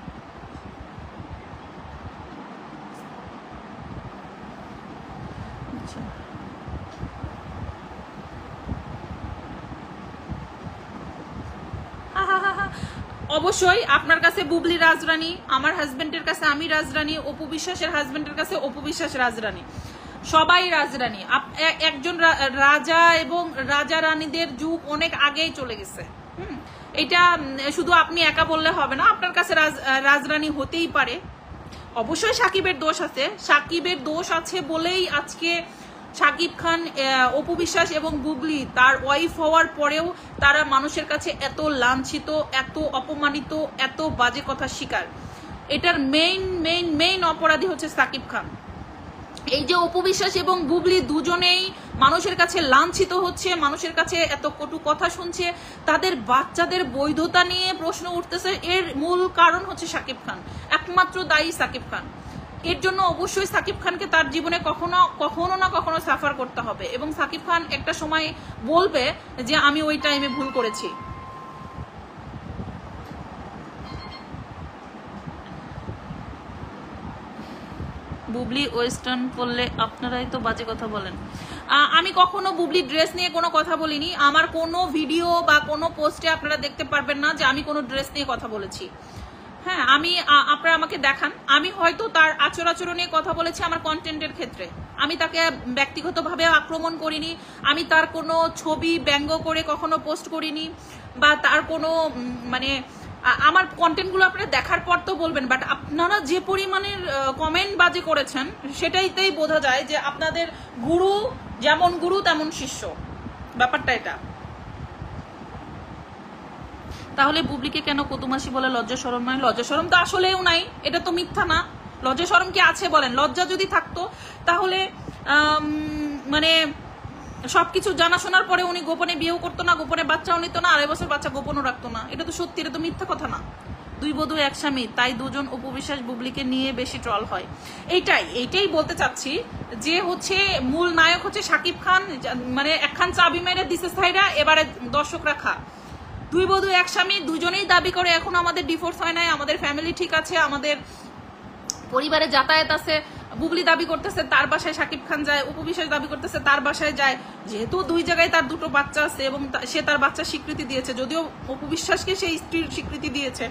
অবশ্যই আপনার কাছে বুবলি রাজরানী, আমার হাজবেন্ডের কাছে আমি রাজরানী, অপু বিশ্বাসের হাজবেন্ডের কাছে অপু বিশ্বাস রাজরানী, সবাই রাজরানী। একজন রাজা এবং রাজা রানীদের যুগ অনেক আগেই চলে গেছে। এটা শুধু আপনি একা বললে হবে না, আপনার কাছে রাজরানী হতেই পারে। অবশ্যই সাকিবের দোষ আছে, সাকিবের দোষ আছে বলেই আজকে শাকিব খান, অপু বিশ্বাস এবং বুবলি তার ওয়াইফ হওয়ার পরেও তারা মানুষের কাছে এত লাঞ্ছিত, এত অপমানিত, এত বাজে কথা শিকার। এটার মেইন অপরাধী হচ্ছে শাকিব খান। এই যে অপু বিশ্বাস এবং বুবলি দুজনেই মানুষের কাছে লাঞ্ছিত হচ্ছে, মানুষের কাছে এত কটু কথা শুনছে, তাদের বাচ্চাদের বৈধতা নিয়ে প্রশ্ন উঠতেছে, এর মূল কারণ হচ্ছে শাকিব খান, একমাত্র দায়ী শাকিব খান। এর জন্য অবশ্যই শাকিব খানকে তার জীবনে কখনো না কখনো সাফার করতে হবে, এবং শাকিব খান একটা সময় বলবে যে আমি ওই টাইমে ভুল করেছি। বুবলি ওয়েস্টার্ন পরলে আপনারাই তো বাজে কথা বলেন। আমি কখনো বুবলি ড্রেস নিয়ে কোনো কথা বলিনি। আমার কোনো ভিডিও বা কোনো পোস্টে আপনারা দেখতে পারবেন না যে আমি কোনো ড্রেস নিয়ে কথা বলেছি। হ্যাঁ, আপনারা আমাকে দেখান, আমি হয়তো তার আচরণ নিয়ে কথা বলেছি আমার কন্টেন্টের ক্ষেত্রে। আমি তাকে ব্যক্তিগতভাবে আক্রমণ করিনি, আমি তার কোনো ছবি ব্যঙ্গ করে কখনো পোস্ট করিনি, বা তার কোনো মানে আমার কন্টেন্টগুলো আপনারা দেখার পর তো বলবেন, বাট আপনারা যে পরিমাণের কমেন্ট বাজে করেছেন সেটাইতেই বোঝা যায় যে আপনাদের গুরু যেমন গুরু তেমন শিষ্য, ব্যাপারটা এটা। তাহলে বুবলিকে কেন কতুমাসি বলে? লজ্জা শরম নয়? লজ্জা শরম তো আসলেও নাই, এটা তো মিথ্যা না। লজ্জা শরম কি আছে বলেন? লজ্জা যদি থাকতো তাহলে মানে সবকিছু জানাশোনার পরে উনি গোপনে বিয়েও করতো না, গোপনে বাচ্চাও নিত না, 2.5 বছর বাচ্চা গোপনও রাখতো না। এটা তো সত্যি, এটা তো মিথ্যা কথা না। 2 বধূ 1 স্বামী, তাই দুজন অপু বিশ্বাস বুবলিকে নিয়ে বেশি ট্রল হয়। এইটাই বলতে চাচ্ছি যে হচ্ছে মূল নায়ক হচ্ছে শাকিব খান, মানে একখান চাবি মেরে দিছে সাইরা, এবারে দর্শকরা খা। 2 বধূ 1 স্বামী দুজনেই দাবি করে এখন আমাদের ডিভোর্স হয় নাই, আমাদের ফ্যামিলি ঠিক আছে, আমাদের পরিবারে যাতায়াত আছে। বুবলি দাবি করতেছে তার বাসায় শাকিব খান যায়, অপু বিশ্বাস দাবি করতেছে তার বাসায় যায়, যেহেতু 2 জায়গায় তার 2টো বাচ্চা আছে এবং সে তার বাচ্চার স্বীকৃতি দিয়েছে। যদিও অপু বিশ্বাসকে সেই স্ত্রীর স্বীকৃতি দিয়েছে,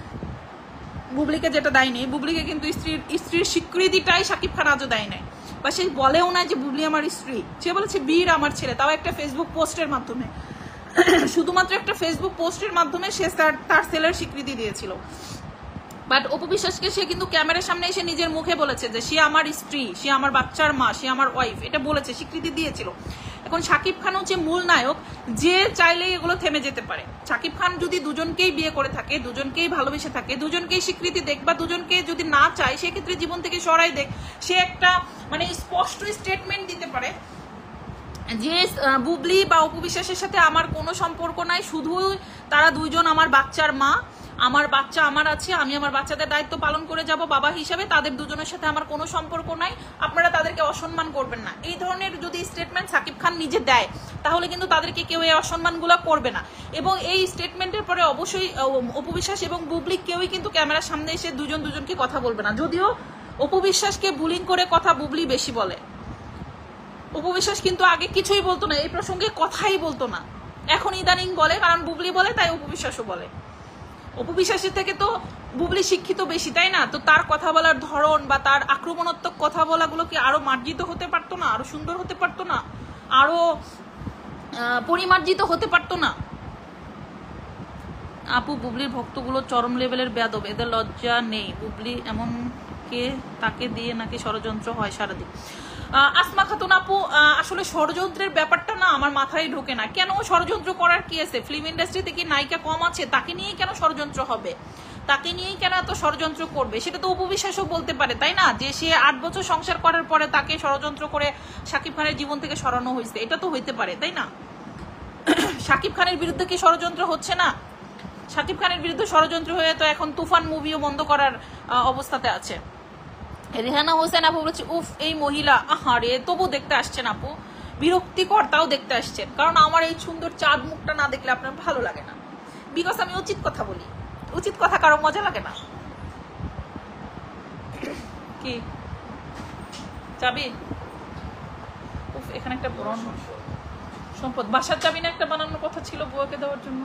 বুবলিকে যেটা দেয়নি। বুবলিকে কিন্তু স্ত্রীর স্বীকৃতিটাই শাকিব খান আজও দেয় নাই, বা সে বলেও না যে বুবলি আমার স্ত্রী, সে বলেছে বীর আমার ছেলে, তাও একটা ফেসবুক পোস্টের মাধ্যমে। শুধুমাত্র একটা ফেসবুক পোস্টের মাধ্যমে সে তার ছেলের স্বীকৃতি দিয়েছিল। বাট অপু বিশ্বাসকে সে কিন্তু ক্যামেরার সামনে এসে নিজের মুখে বলেছে যে সে আমার স্ত্রী, সে আমার বাচ্চার মা, সে আমার ওয়াইফ, এটা বলেছে, স্বীকৃতি দিয়েছিল। এখন শাকিব খান হচ্ছে মূল নায়ক, যে চাইলেই এগুলো থেমে যেতে পারে। শাকিব খান যদি দুজনকেই বিয়ে করে থাকে, দুজনকেই ভালোবেসে থাকে, দুজনকেই স্বীকৃতি দেখ, বা দুজনকে যদি না চায় সেক্ষেত্রে জীবন থেকে সরাই দেখ, সে একটা মানে স্পষ্ট স্টেটমেন্ট দিতে পারে যে বুবলি বা অপু বিশ্বাসের সাথে আমার কোনো সম্পর্ক নাই, শুধু তারা দুইজন আমার বাচ্চার মা, আমার বাচ্চা আমার আছে, আমি আমার বাচ্চাদের দায়িত্ব পালন করে যাব বাবা হিসাবে, তাদের দুজনের সাথে আমার কোনো সম্পর্ক নাই, আপনারা তাদেরকে অসম্মান করবেন না। এই ধরনের যদি স্টেটমেন্ট শাকিব খান নিজে দেয় তাহলে কিন্তু তাদেরকে কেউ এই অসম্মানগুলো করবে না। এবং এই স্টেটমেন্টের পরে অবশ্যই অপু বিশ্বাস এবং বুবলি কেউই কিন্তু ক্যামেরার সামনে এসে দুজনকে কথা বলবে না। যদিও অপু বিশ্বাসকে বুলিং করে কথা বুবলি বেশি বলে, অপু বিশ্বাস কিন্তু আগে কিছুই বলতো না, এই প্রসঙ্গে কথাই বলতো না, এখন ইদানিং বলে, কারণ বুবলি বলে তাই অপু বিশ্বাসও বলে। অপু বিশ্বাসের থেকে তো বুবলি শিক্ষিত বেশি, তাই না? তো তার কথা বলার ধরন বা তার আক্রমণাত্মক কথা বলাগুলো কি আরো মার্জিত হতে পারতো না, আরো সুন্দর হতে পারতো না, আরো পরিমার্জিত হতে পারতো না? আপু, বুবলির ভক্তগুলো চরম লেভেলের বেয়াদব, এদের লজ্জা নেই। বুবলি এমন কে তাকে দিয়ে নাকি ষড়যন্ত্র হয় সারাদিন? আসমা খাতুন আপু, আসলে ষড়যন্ত্রের ব্যাপারটা না আমার মাথায় ঢোকে না। কেন ষড়যন্ত্র করার কি আছে? ফিল্ম ইন্ডাস্ট্রিতে কি নায়িকা কম আছে? তাকে নিয়েই কেন ষড়যন্ত্র হবে? তাকে নিয়েই কেন এত ষড়যন্ত্র করবে? সেটা তো অপু বিশ্বাসও বলতে পারে, তাই না? যে সে 8 বছর সংসার করার পরে তাকে ষড়যন্ত্র করে শাকিব খানের জীবন থেকে সরানো হয়েছে, এটা তো হইতে পারে, তাই না? শাকিব খানের বিরুদ্ধে কি ষড়যন্ত্র হচ্ছে না? শাকিব খানের বিরুদ্ধে ষড়যন্ত্র হয়ে তো এখন তুফান মুভিও বন্ধ করার অবস্থাতে আছে। রেহানা হোসেন আপু বলছে, উফ এই মহিলা, আহারে, তবু দেখতে আসছেন আপু, বিরক্তিকর তাও দেখতে আসছেন, কারণ আমার এই সুন্দর চাঁদ মুখটা না দেখলে আপনার ভালো লাগে না, বিকজ আমি উচিত কথা বলি, উচিত কথা কারো মজা লাগে না। কি চাবি? উফ, এখানে একটা পুরনো সম্পদ, বাসার চাবি না একটা বানানোর কথা ছিল বউকে দেওয়ার জন্য,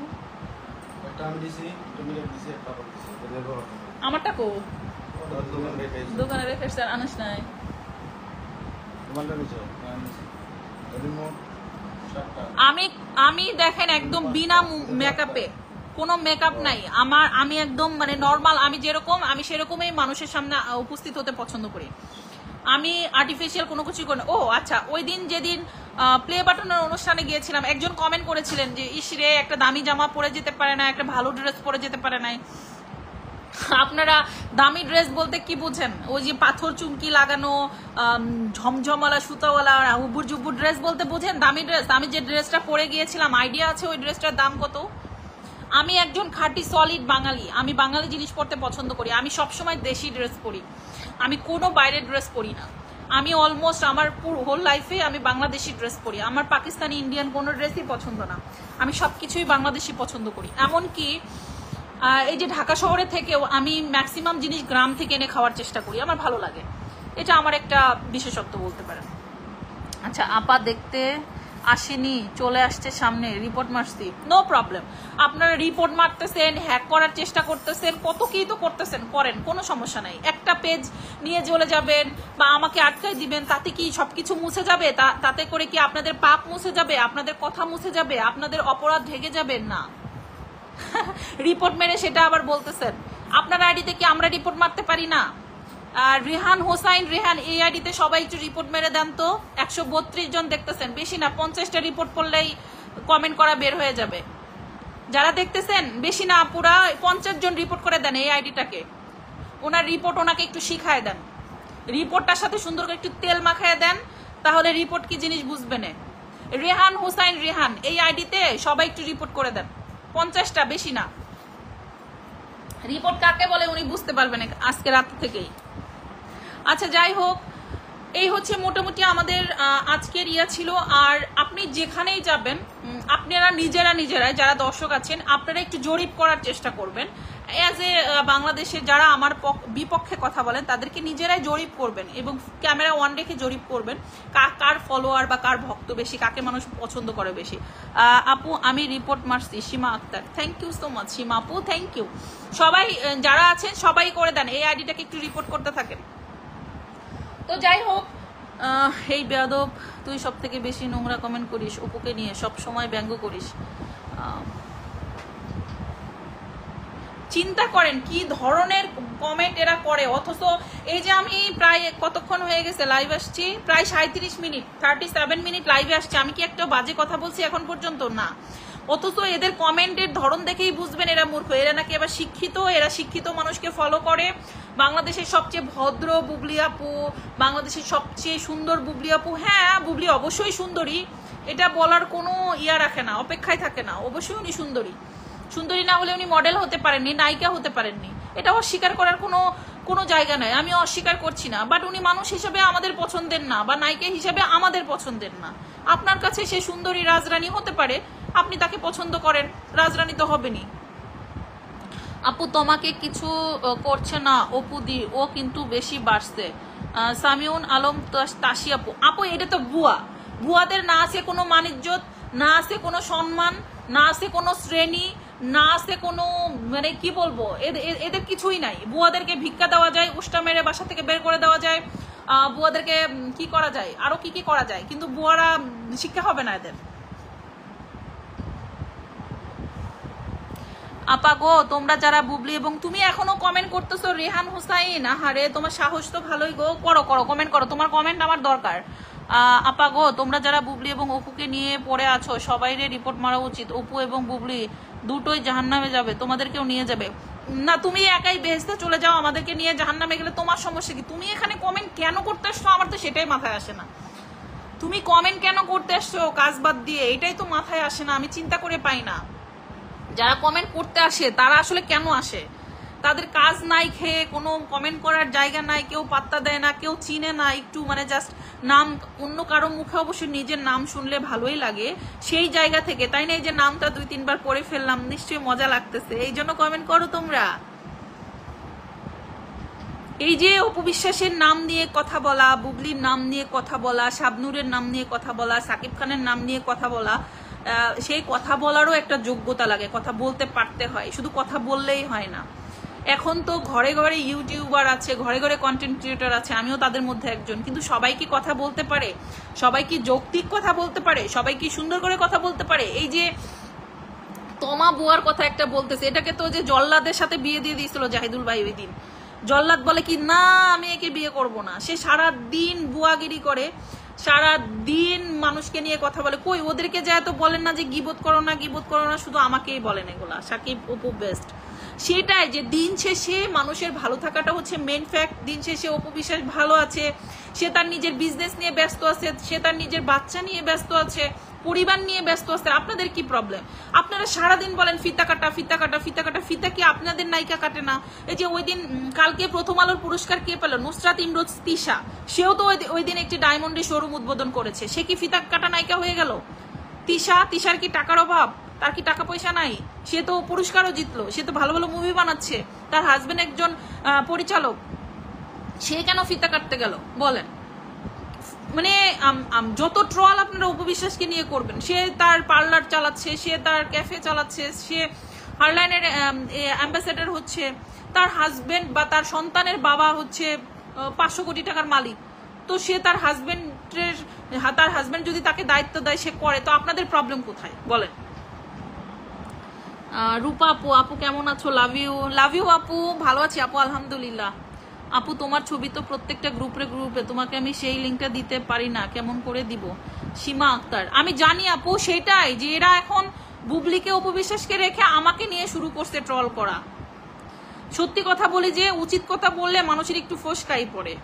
আমারটা কো দোকানে রেখে আনিস নাই? আমি দেখেন একদম বিনা মেকআপে, কোনো মেকআপ নাই আমার, আমি একদম মানে নর্মাল, আমি যেরকম আমি সেরকমই মানুষের সামনে উপস্থিত হতে পছন্দ করি। আমি আর্টিফিশিয়াল কোনো কিছু করি না। ও আচ্ছা, ওই দিন যেদিন প্লে বাটনের অনুষ্ঠানে গিয়েছিলাম, একজন কমেন্ট করেছিলেন যে ইসরে একটা দামি জামা পরে যেতে পারে না, একটা ভালো ড্রেস পরে যেতে পারে নাই। আপনারা দামি ড্রেস বলতে কি বুঝেন? ওই যে পাথর চুমকি লাগানো ঝমঝমওয়ালা সুতাওয়ালা উবুর জুবুর ড্রেস বলতে বুঝেন দামি ড্রেস? আমি যে ড্রেসটা পরে গিয়েছিলাম, আইডিয়া আছে ওই ড্রেসটার দাম কত? আমি একজন খাঁটি সলিড বাঙালি, আমি বাঙালি জিনিস পরতে পছন্দ করি, আমি সবসময় দেশি ড্রেস পরি, আমি কোনো বাইরের ড্রেস পরি না। আমি অলমোস্ট আমার পুরো হোল লাইফে আমি বাংলাদেশি ড্রেস পরি, আমার পাকিস্তানি ইন্ডিয়ান কোনো ড্রেসই পছন্দ না, আমি সব কিছুই বাংলাদেশি পছন্দ করি। এমনকি এই যে ঢাকা শহরে থেকেও আমি ম্যাক্সিমাম জিনিস গ্রাম থেকে এনে খাওয়ার চেষ্টা করি, আমার ভালো লাগে, এটা আমার একটা বিশেষত্ব বলতে পারেন। আচ্ছা, আপা দেখতে আসেনি, চলে আসছে সামনে, রিপোর্ট মারছি, নো প্রবলেম। আপনারা রিপোর্ট মারতেছেন, হ্যাক করার চেষ্টা করতেছেন, কত কি তো করতেছেন, করেন, কোনো সমস্যা নাই। একটা পেজ নিয়ে চলে যাবেন বা আমাকে আটকাই দিবেন, তাতে কি সবকিছু মুছে যাবে? তাতে করে কি আপনাদের পাপ মুছে যাবে, আপনাদের কথা মুছে যাবে, আপনাদের অপরাধ ঢেকে যাবে? না। রিপোর্ট মেরে সেটা আবার বলতেছেন। আপনার আইডিতে কি আমরা রিপোর্ট মারতে পারি না? রেহান হোসাইন, রেহান এই আইডিতে সবাই একটু রিপোর্ট মেরে দেন তো। 132 জন দেখতেছেন, বেশি না, 50টা রিপোর্ট করলেই কমেন্ট করা বের হয়ে যাবে। যারা দেখতেছেন বেশি না, পুরা 50 জন রিপোর্ট করে দেন এই আইডিটাকে। ওনার রিপোর্ট ওনাকে একটু শিখায় দেন, রিপোর্টটার সাথে সুন্দর করে একটু তেল মাখায় দেন, তাহলে রিপোর্ট কি জিনিস বুঝবে না। রেহান হোসাইন, রেহান এই আইডিতে সবাই একটু রিপোর্ট করে দেন, 50টা, বেশি না। রিপোর্ট কাকে বলে উনি বুঝতে পারবেন আজকে রাত থেকেই। আচ্ছা, যাই হোক, এই হচ্ছে মোটামুটি আমাদের আজকের ইয়া ছিল। আর আপনি যেখানেই যাবেন, আপনারা নিজেরাই যারা দর্শক আছেন, আপনারা একটু জরিপ করার চেষ্টা করবেন। অ্যাজ এ বাংলাদেশে যারা আমার বিপক্ষে কথা বলেন তাদেরকে নিজেরাই জরিপ করবেন এবং ক্যামেরা ওয়ান রেখে জরিপ করবেন কার ফলোয়ার বা কার ভক্ত বেশি, কাকে মানুষ পছন্দ করে বেশি। আপু আমি রিপোর্ট মারছি, Seema Akter, thank you so much Seema আপু, থ্যাংক ইউ। সবাই যারা আছেন সবাই করে দেন, এই আইডিটাকে একটু রিপোর্ট করতে থাকেন। তো যাই হোক, এই বেয়াদব, তুই সব থেকে বেশি নোংরা কমেন্ট করিস, অপুকে নিয়ে সব সময় ব্যঙ্গ করিস। চিন্তা করেন কি ধরনের কমেন্ট এরা করে, অথচ এই যে আমি প্রায় কতক্ষণ হয়ে গেছে লাইভ আসছি, প্রায় 37 মিনিট, 37 মিনিট লাইভে আসছি, আমি কি একটা বাজে কথা বলছি এখন পর্যন্ত? না। অথচ এদের কমেন্টের ধরন দেখেই বুঝবেন এরা মূর্খ, এরা নাকি আবার শিক্ষিত, এরা শিক্ষিত মানুষকে ফলো করে। বাংলাদেশের সবচেয়ে ভদ্র বুবলি আপু, বাংলাদেশের সবচেয়ে সুন্দর বুবলি আপু, হ্যাঁ বুবলি অবশ্যই সুন্দরী, এটা বলার কোনো ইয়া রাখে না, অপেক্ষায় থাকে না, অবশ্যই উনি সুন্দরী। সুন্দরী না হলে উনি মডেল হতে পারেননি, নায়িকা হতে পারেননি, এটা অস্বীকার করার কোনো জায়গা নাই, আমি অস্বীকার করছি না। বাট উনি মানুষ হিসেবে আমাদের পছন্দের না, বা নায়িকা হিসেবে আমাদের পছন্দের না। আপনার কাছে সে সুন্দরী রাজরানী হতে পারে, আপনি তাকে পছন্দ করেন, রাজরানী তো হবেনি। আপু তোমাকে কিছু করছে না অপুদি, ও কিন্তু বেশি বাড়ছে। সামিউন আলম তাসি আপু, আপু এটা তো ভুয়াদের না আছে কোনো মানিজ্যত, না আছে কোনো সম্মান, না আছে কোনো শ্রেণী, না আছে কোনো, মানে কি বলবো, এদের কিছুই নাই। বুয়াদেরকে ভিক্ষা দেওয়া যায়, উষ্টা মেরে বাসা থেকে বের করে দেওয়া যায়, বুয়াদেরকে কি করা যায়, আরো কি করা যায়, কিন্তু বুয়ারা শিক্ষা হবে না এদের। আপা গো, তোমরা যারা বুবলি, এবং তুমি এখনো কমেন্ট করতেছো রেহান হুসাইন, আহারে তোমার সাহস তো ভালোই গো, করো কমেন্ট করো, তোমার কমেন্ট আমার দরকার। আপা গো, তোমরা যারা বুবলি এবং অপুকে নিয়ে পড়ে আছো সবাইরে রিপোর্ট মারা উচিত, অপু এবং বুবলি দুটোই জাহান্নামে যাবে, তোমাদেরকেও নিয়ে যাবে। না, তুমি একাই বেহেশতে চলে যাও, আমাদেরকে নিয়ে জাহান্নামে গেলে তোমার সমস্যা কি? তুমি এখানে কমেন্ট কেন করতে আসছো, আমার তো সেটাই মাথায় আসে না। তুমি কমেন্ট কেন করতে আসছো কাজ বাদ দিয়ে, এটাই তো মাথায় আসে না, আমি চিন্তা করে পাই না। যারা কমেন্ট করতে আসে তারা আসলে কেন আসে? তাদের কাজ নাই, খেয়ে কোনো কমেন্ট করার জায়গা নাই, কেউ পাত্তা দেয় না, কেউ চিনে না, একটু মানে জাস্ট নাম, অন্য কারো মুখে অবশ্যই নিজের নাম শুনলে ভালোই লাগে সেই জায়গা থেকে, তাই না? এই যে নামটা 2-3 বার পড়ে ফেললাম, নিশ্চয়ই মজা লাগতেছে, এই জন্য কমেন্ট করো তোমরা। এই যে অপু বিশ্বাসের নাম নিয়ে কথা বলা, বুবলির নাম নিয়ে কথা বলা, শাবনুরের নাম নিয়ে কথা বলা, সাকিব খানের নাম নিয়ে কথা বলা, সেই কথা বলারও একটা যোগ্যতা লাগে, কথা বলতে পারতে হয়, শুধু কথা বললেই হয় না। এখন তো ঘরে ঘরে ইউটিউবার আছে, ঘরে ঘরে কন্টেন্ট ক্রিয়েটর আছে, আমিও তাদের মধ্যে একজন, কিন্তু সবাই কি কথা বলতে পারে? সবাই কি যৌক্তিক কথা বলতে পারে? সবাই কি সুন্দর করে কথা বলতে পারে? এই যে তোমা বুয়ার কথা একটা বলতেছে, এটাকে তো যে জল্লাদের সাথে বিয়ে দিয়ে দিয়েছিল জাহিদুল ভাই ওই দিন, জল্লাদ বলে কি না আমি একে বিয়ে করব না, সে সারা দিন বুয়াগিরি করে, সারা দিন মানুষকে নিয়ে কথা বলে। কই ওদেরকে যায় তো বলেন না যে গিবত করো না, গিবত করো না, শুধু আমাকেই বলেন এগুলা। সাকিব অপু বেস্ট। সেটাই যে দিন শেষে মানুষের ভালো থাকাটা হচ্ছে মেন ফ্যাক্ট। দিন শেষে অপু বিশ্বাস ভালো আছে, সে তার নিজের বিজনেস নিয়ে ব্যস্ত আছে, সে তার নিজের বাচ্চা নিয়ে ব্যস্ত আছে, পরিবার নিয়ে ব্যস্ত আছে। আপনাদের কি প্রবলেম? আপনারা সারাদিন বলেন ফিতা কাটা ফিতা কাটা ফিতা কাটা, ফিতা কি আপনাদের নায়িকা কাটে না? এই যে ওই দিন কালকে প্রথম আলোর পুরস্কার কে পেল? নুসরাত ইমরোজ তিশা, সেও তো ওই দিন একটি ডায়মন্ডের শোরুম উদ্বোধন করেছে, সে কি ফিতা কাটা নায়িকা হয়ে গেল? তিশার কি টাকার অভাব? তার কি টাকা পয়সা নাই? সে তো পুরস্কারও জিতলো, সে তো ভালো ভালো মুভি বানাচ্ছে, তার হাজবেন্ড একজন পরিচালক, সে কেন ফিতা কাটতে গেল বলেন? মানে যত ট্রল আপনারা অপু বিশ্বাসকে নিয়ে করবেন, সে তার পার্লার চালাচ্ছে, সে তার ক্যাফে চালাচ্ছে, সে হারলাইনের অ্যাম্বাসেডার হচ্ছে, তার হাজবেন্ড বা তার সন্তানের বাবা হচ্ছে 500 কোটি টাকার মালিক। তো সে তার হাজবেন্ড যদি তাকে দায়িত্ব দেয় সে করে, তো আপনাদের প্রবলেম কোথায় বলেন? রূপা আপু কেমন আছো? লাভ ইউ আপু। ভালো আছি আপু, আলহামদুলিল্লাহ। আপু তোমার ছবি তো প্রত্যেকটা গ্রুপে, তোমাকে আমি সেই লিঙ্কটা দিতে পারি না, কেমন করে দিব? সীমা আক্তার, আমি জানি আপু, সেটাই যে এরা এখন বুবলিকে অপু বিশ্বাসকে রেখে আমাকে নিয়ে শুরু করছে ট্রল করা। সত্যি কথা বলি যে উচিত কথা বললে মানুষের একটু ফসকাই পড়ে।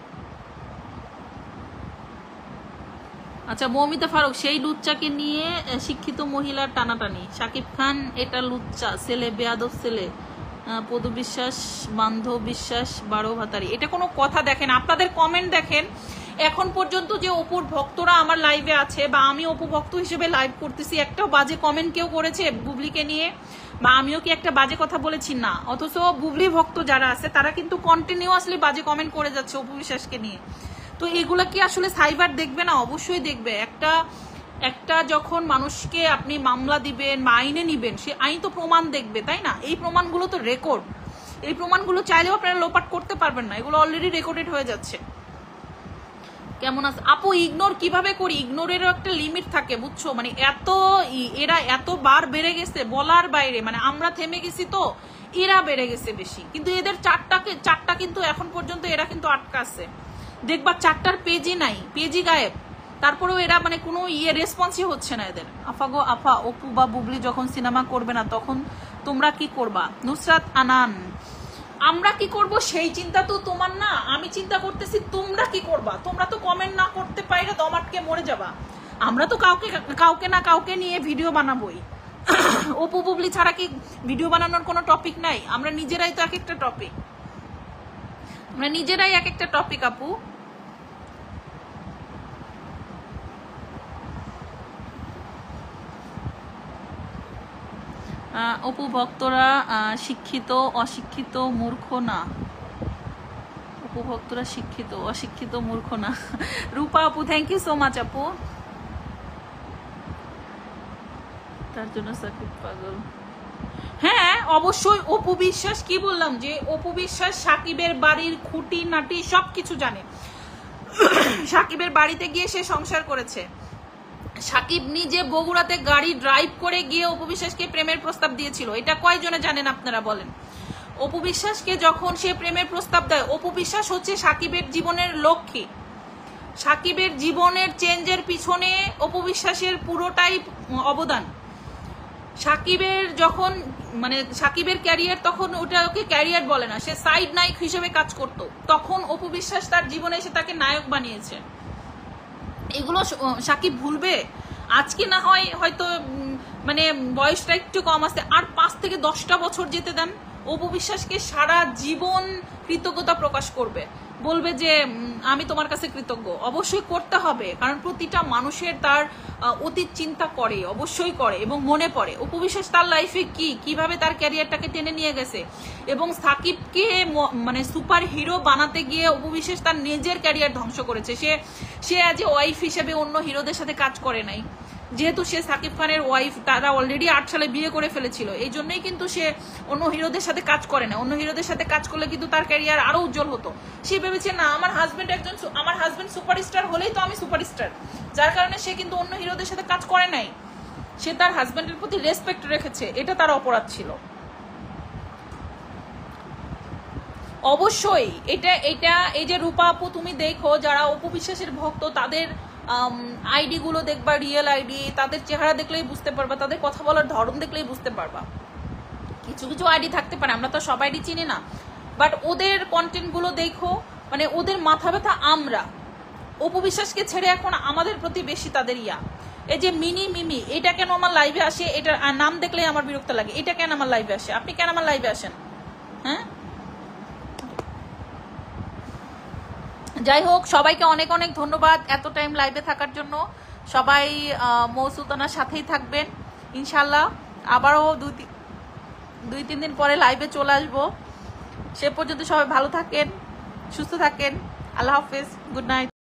আচ্ছা মৌমিতা ফারুক, সেই লুচ্চাকে নিয়ে শিক্ষিত মহিলার টানাটানি। শাকিব খান এটা লুচ্চা ছেলে, বেয়াদব ছেলে। পদু বিশ্বাস, বান্ধব বিশ্বাস, 12 ভাতারি, এটা কোনো কথা? দেখেন আপনাদের কমেন্ট দেখেন, এখন পর্যন্ত যে অপুর ভক্তরা আমার লাইভে আছে বা আমি অপু ভক্ত হিসেবে লাইভ করতেছি, একটাও বাজে কমেন্ট কেউ করেছে বুবলিকে নিয়ে? বা আমিও কি একটা বাজে কথা বলেছি? না। অথচ বুবলি ভক্ত যারা আছে তারা কিন্তু কন্টিনিউয়াসলি বাজে কমেন্ট করে যাচ্ছে অপু বিশ্বাসকে নিয়ে। তো এগুলা কি আসলে সাইবার দেখবে না? অবশ্যই দেখবে। একটা যখন মানুষকে আপনি মামলা দিবেন বা আইনে নিবেন, সে আইন তো প্রমাণ দেখবে, তাই না? এই প্রমাণগুলো তো রেকর্ড, এই প্রমাণগুলো চাইলেও আপনারা লোপাট করতে পারবেন না, এগুলো অলরেডি রেকর্ডেড হয়ে যাচ্ছে। কেমন আছে আপু? ইগনোর কিভাবে করি? ইগনোরেরও একটা লিমিট থাকে, বুঝছো? মানে এরা এতবার বেড়ে গেছে বলার বাইরে, মানে আমরা থেমে গেছি তো এরা বেড়ে গেছে বেশি। কিন্তু এদের চারটা কিন্তু এখন পর্যন্ত এরা কিন্তু আটকা আছে। দেখবা 4টার পেজই নাই, পেজই গায়েব, তারপরেও এরা মানে কোনো রেসপন্সই হচ্ছে না এদের। আফা অপু বা বুবলি যখন সিনেমা করবে না তখন তোমরা কি করবা? নুসরাত আনান, আমরা কি করব সেই চিন্তা তো তোমার না, আমি চিন্তা করতেছি তোমরা কি করবা। তোমরা তো কমেন্ট না করতে পাইলে দম আটকে মরে যাবা। আমরা তো কাউকে না কাউকে নিয়ে ভিডিও বানাবোই। অপু বুবলি ছাড়া কি ভিডিও বানানোর কোনো টপিক নাই? আমরা নিজেরাই তো এক একটা টপিক, আমরা নিজেরাই এক একটা টপিক আপু। অপু ভক্তরা শিক্ষিত অশিক্ষিত মূর্খ না, অপু ভক্তরা শিক্ষিত অশিক্ষিত মূর্খ না। রূপা আপু থ্যাংক ইউ সো মাচ আপু। তার জন্য সাকিব পাগল। হ্যাঁ অবশ্যই অপু বিশ্বাস, কি বললাম যে অপু বিশ্বাস সাকিবের বাড়ির খুঁটি নাটি সবকিছু জানে। সাকিবের বাড়িতে গিয়ে সে সংসার করেছে। সাকিব নিজে বগুড়াতে গাড়ি ড্রাইভ করে গিয়ে অপু বিশ্বাসকে প্রেমের প্রস্তাব দিয়েছিল। এটা কয়জনে জানেন আপনারা বলেন? অপু বিশ্বাসকে যখন সে প্রেমের প্রস্তাব দেয়, অপু বিশ্বাস হচ্ছে সাকিবের জীবনের লক্ষ্মী। সাকিবের জীবনের চেঞ্জের পিছনে অপু বিশ্বাসের পুরোটাই অবদান। সাকিবের যখন মানে সাকিবের ক্যারিয়ার, তখন ওটাকে ক্যারিয়ার বলে না, সে সাইড নায়ক হিসেবে কাজ করত, তখন অপু বিশ্বাস তার জীবনে এসে তাকে নায়ক বানিয়েছে। এগুলো সাকিব ভুলবে? আজকে না হয় হয়তো মানে বয়সটা একটু কম আছে, আর 5 থেকে 10টা বছর যেতে দেন, অপু বিশ্বাসকে সারা জীবন কৃতজ্ঞতা প্রকাশ করবে, বলবে যে আমি তোমার কাছে কৃতজ্ঞ। অবশ্যই করতে হবে, কারণ প্রতিটা মানুষের তার অতীত চিন্তা করে, অবশ্যই করে এবং মনে পড়ে। অপু বিশ্বাস তার লাইফে কিভাবে তার ক্যারিয়ারটাকে টেনে নিয়ে গেছে, এবং সাকিবকে মানে সুপার হিরো বানাতে গিয়ে অপু বিশ্বাস তার নিজের ক্যারিয়ার ধ্বংস করেছে। সে অ্যাজ এ ওয়াইফ হিসেবে অন্য হিরোদের সাথে কাজ করে নাই, যেহেতু সে সাকিব খানের ওয়াইফ, তারা অলরেডি 8 সালে বিয়ে করে ফেলেছিল, এই জন্যই কিন্তু সে অন্য হিরোদের সাথে কাজ করে না। অন্য হিরোদের সাথে কাজ করলে কিন্তু তার ক্যারিয়ার আরো উজ্জ্বল হতো। সে ভেবেছে না আমার হাজবেন্ড সুপারস্টার হলেই তো আমি সুপারস্টার, যার কারণে সে কিন্তু অন্য হিরোদের সাথে কাজ করে নাই। সে তার হাজবেন্ডের প্রতি রেসপেক্ট রেখেছে, এটা তার অপরাধ ছিল। অবশ্যই এটা এটা এই যে রূপা আপু, তুমি দেখো যারা অপু বিশ্বাসের ভক্ত তাদের আইডি গুলো দেখবা, রিয়েল আইডি, তাদের চেহারা দেখলেই বুঝতে পারবা, তাদের কথা বলার ধরন দেখলেই বুঝতে পারবা। কিছু কিছু আইডি থাকতে পারে, আমরা তো সব আইডি চিনি না, বাট ওদের কন্টেন্ট গুলো দেখো, মানে ওদের মাথা ব্যথা আমরা। অপু বিশ্বাসকে ছেড়ে এখন আমাদের প্রতি বেশি তাদের ইয়া। এই যে মিনি মিমি, এটা কেন আমার লাইভে আসে, এটার নাম দেখলেই আমার বিরক্ত লাগে। এটা কেন আমার লাইভে আসে? আপনি কেন আমার লাইভে আসেন? হ্যাঁ, যাই হোক, সবাইকে অনেক অনেক ধন্যবাদ এত টাইম লাইভে থাকার জন্য। সবাই মৌ সুলতানার সাথেই থাকবেন ইনশাল্লাহ। আবারও 2-3 দিন পরে লাইভে চলে আসবো। সে পর্যন্ত সবাই ভালো থাকেন, সুস্থ থাকেন। আল্লাহ হাফেজ, গুড নাইট।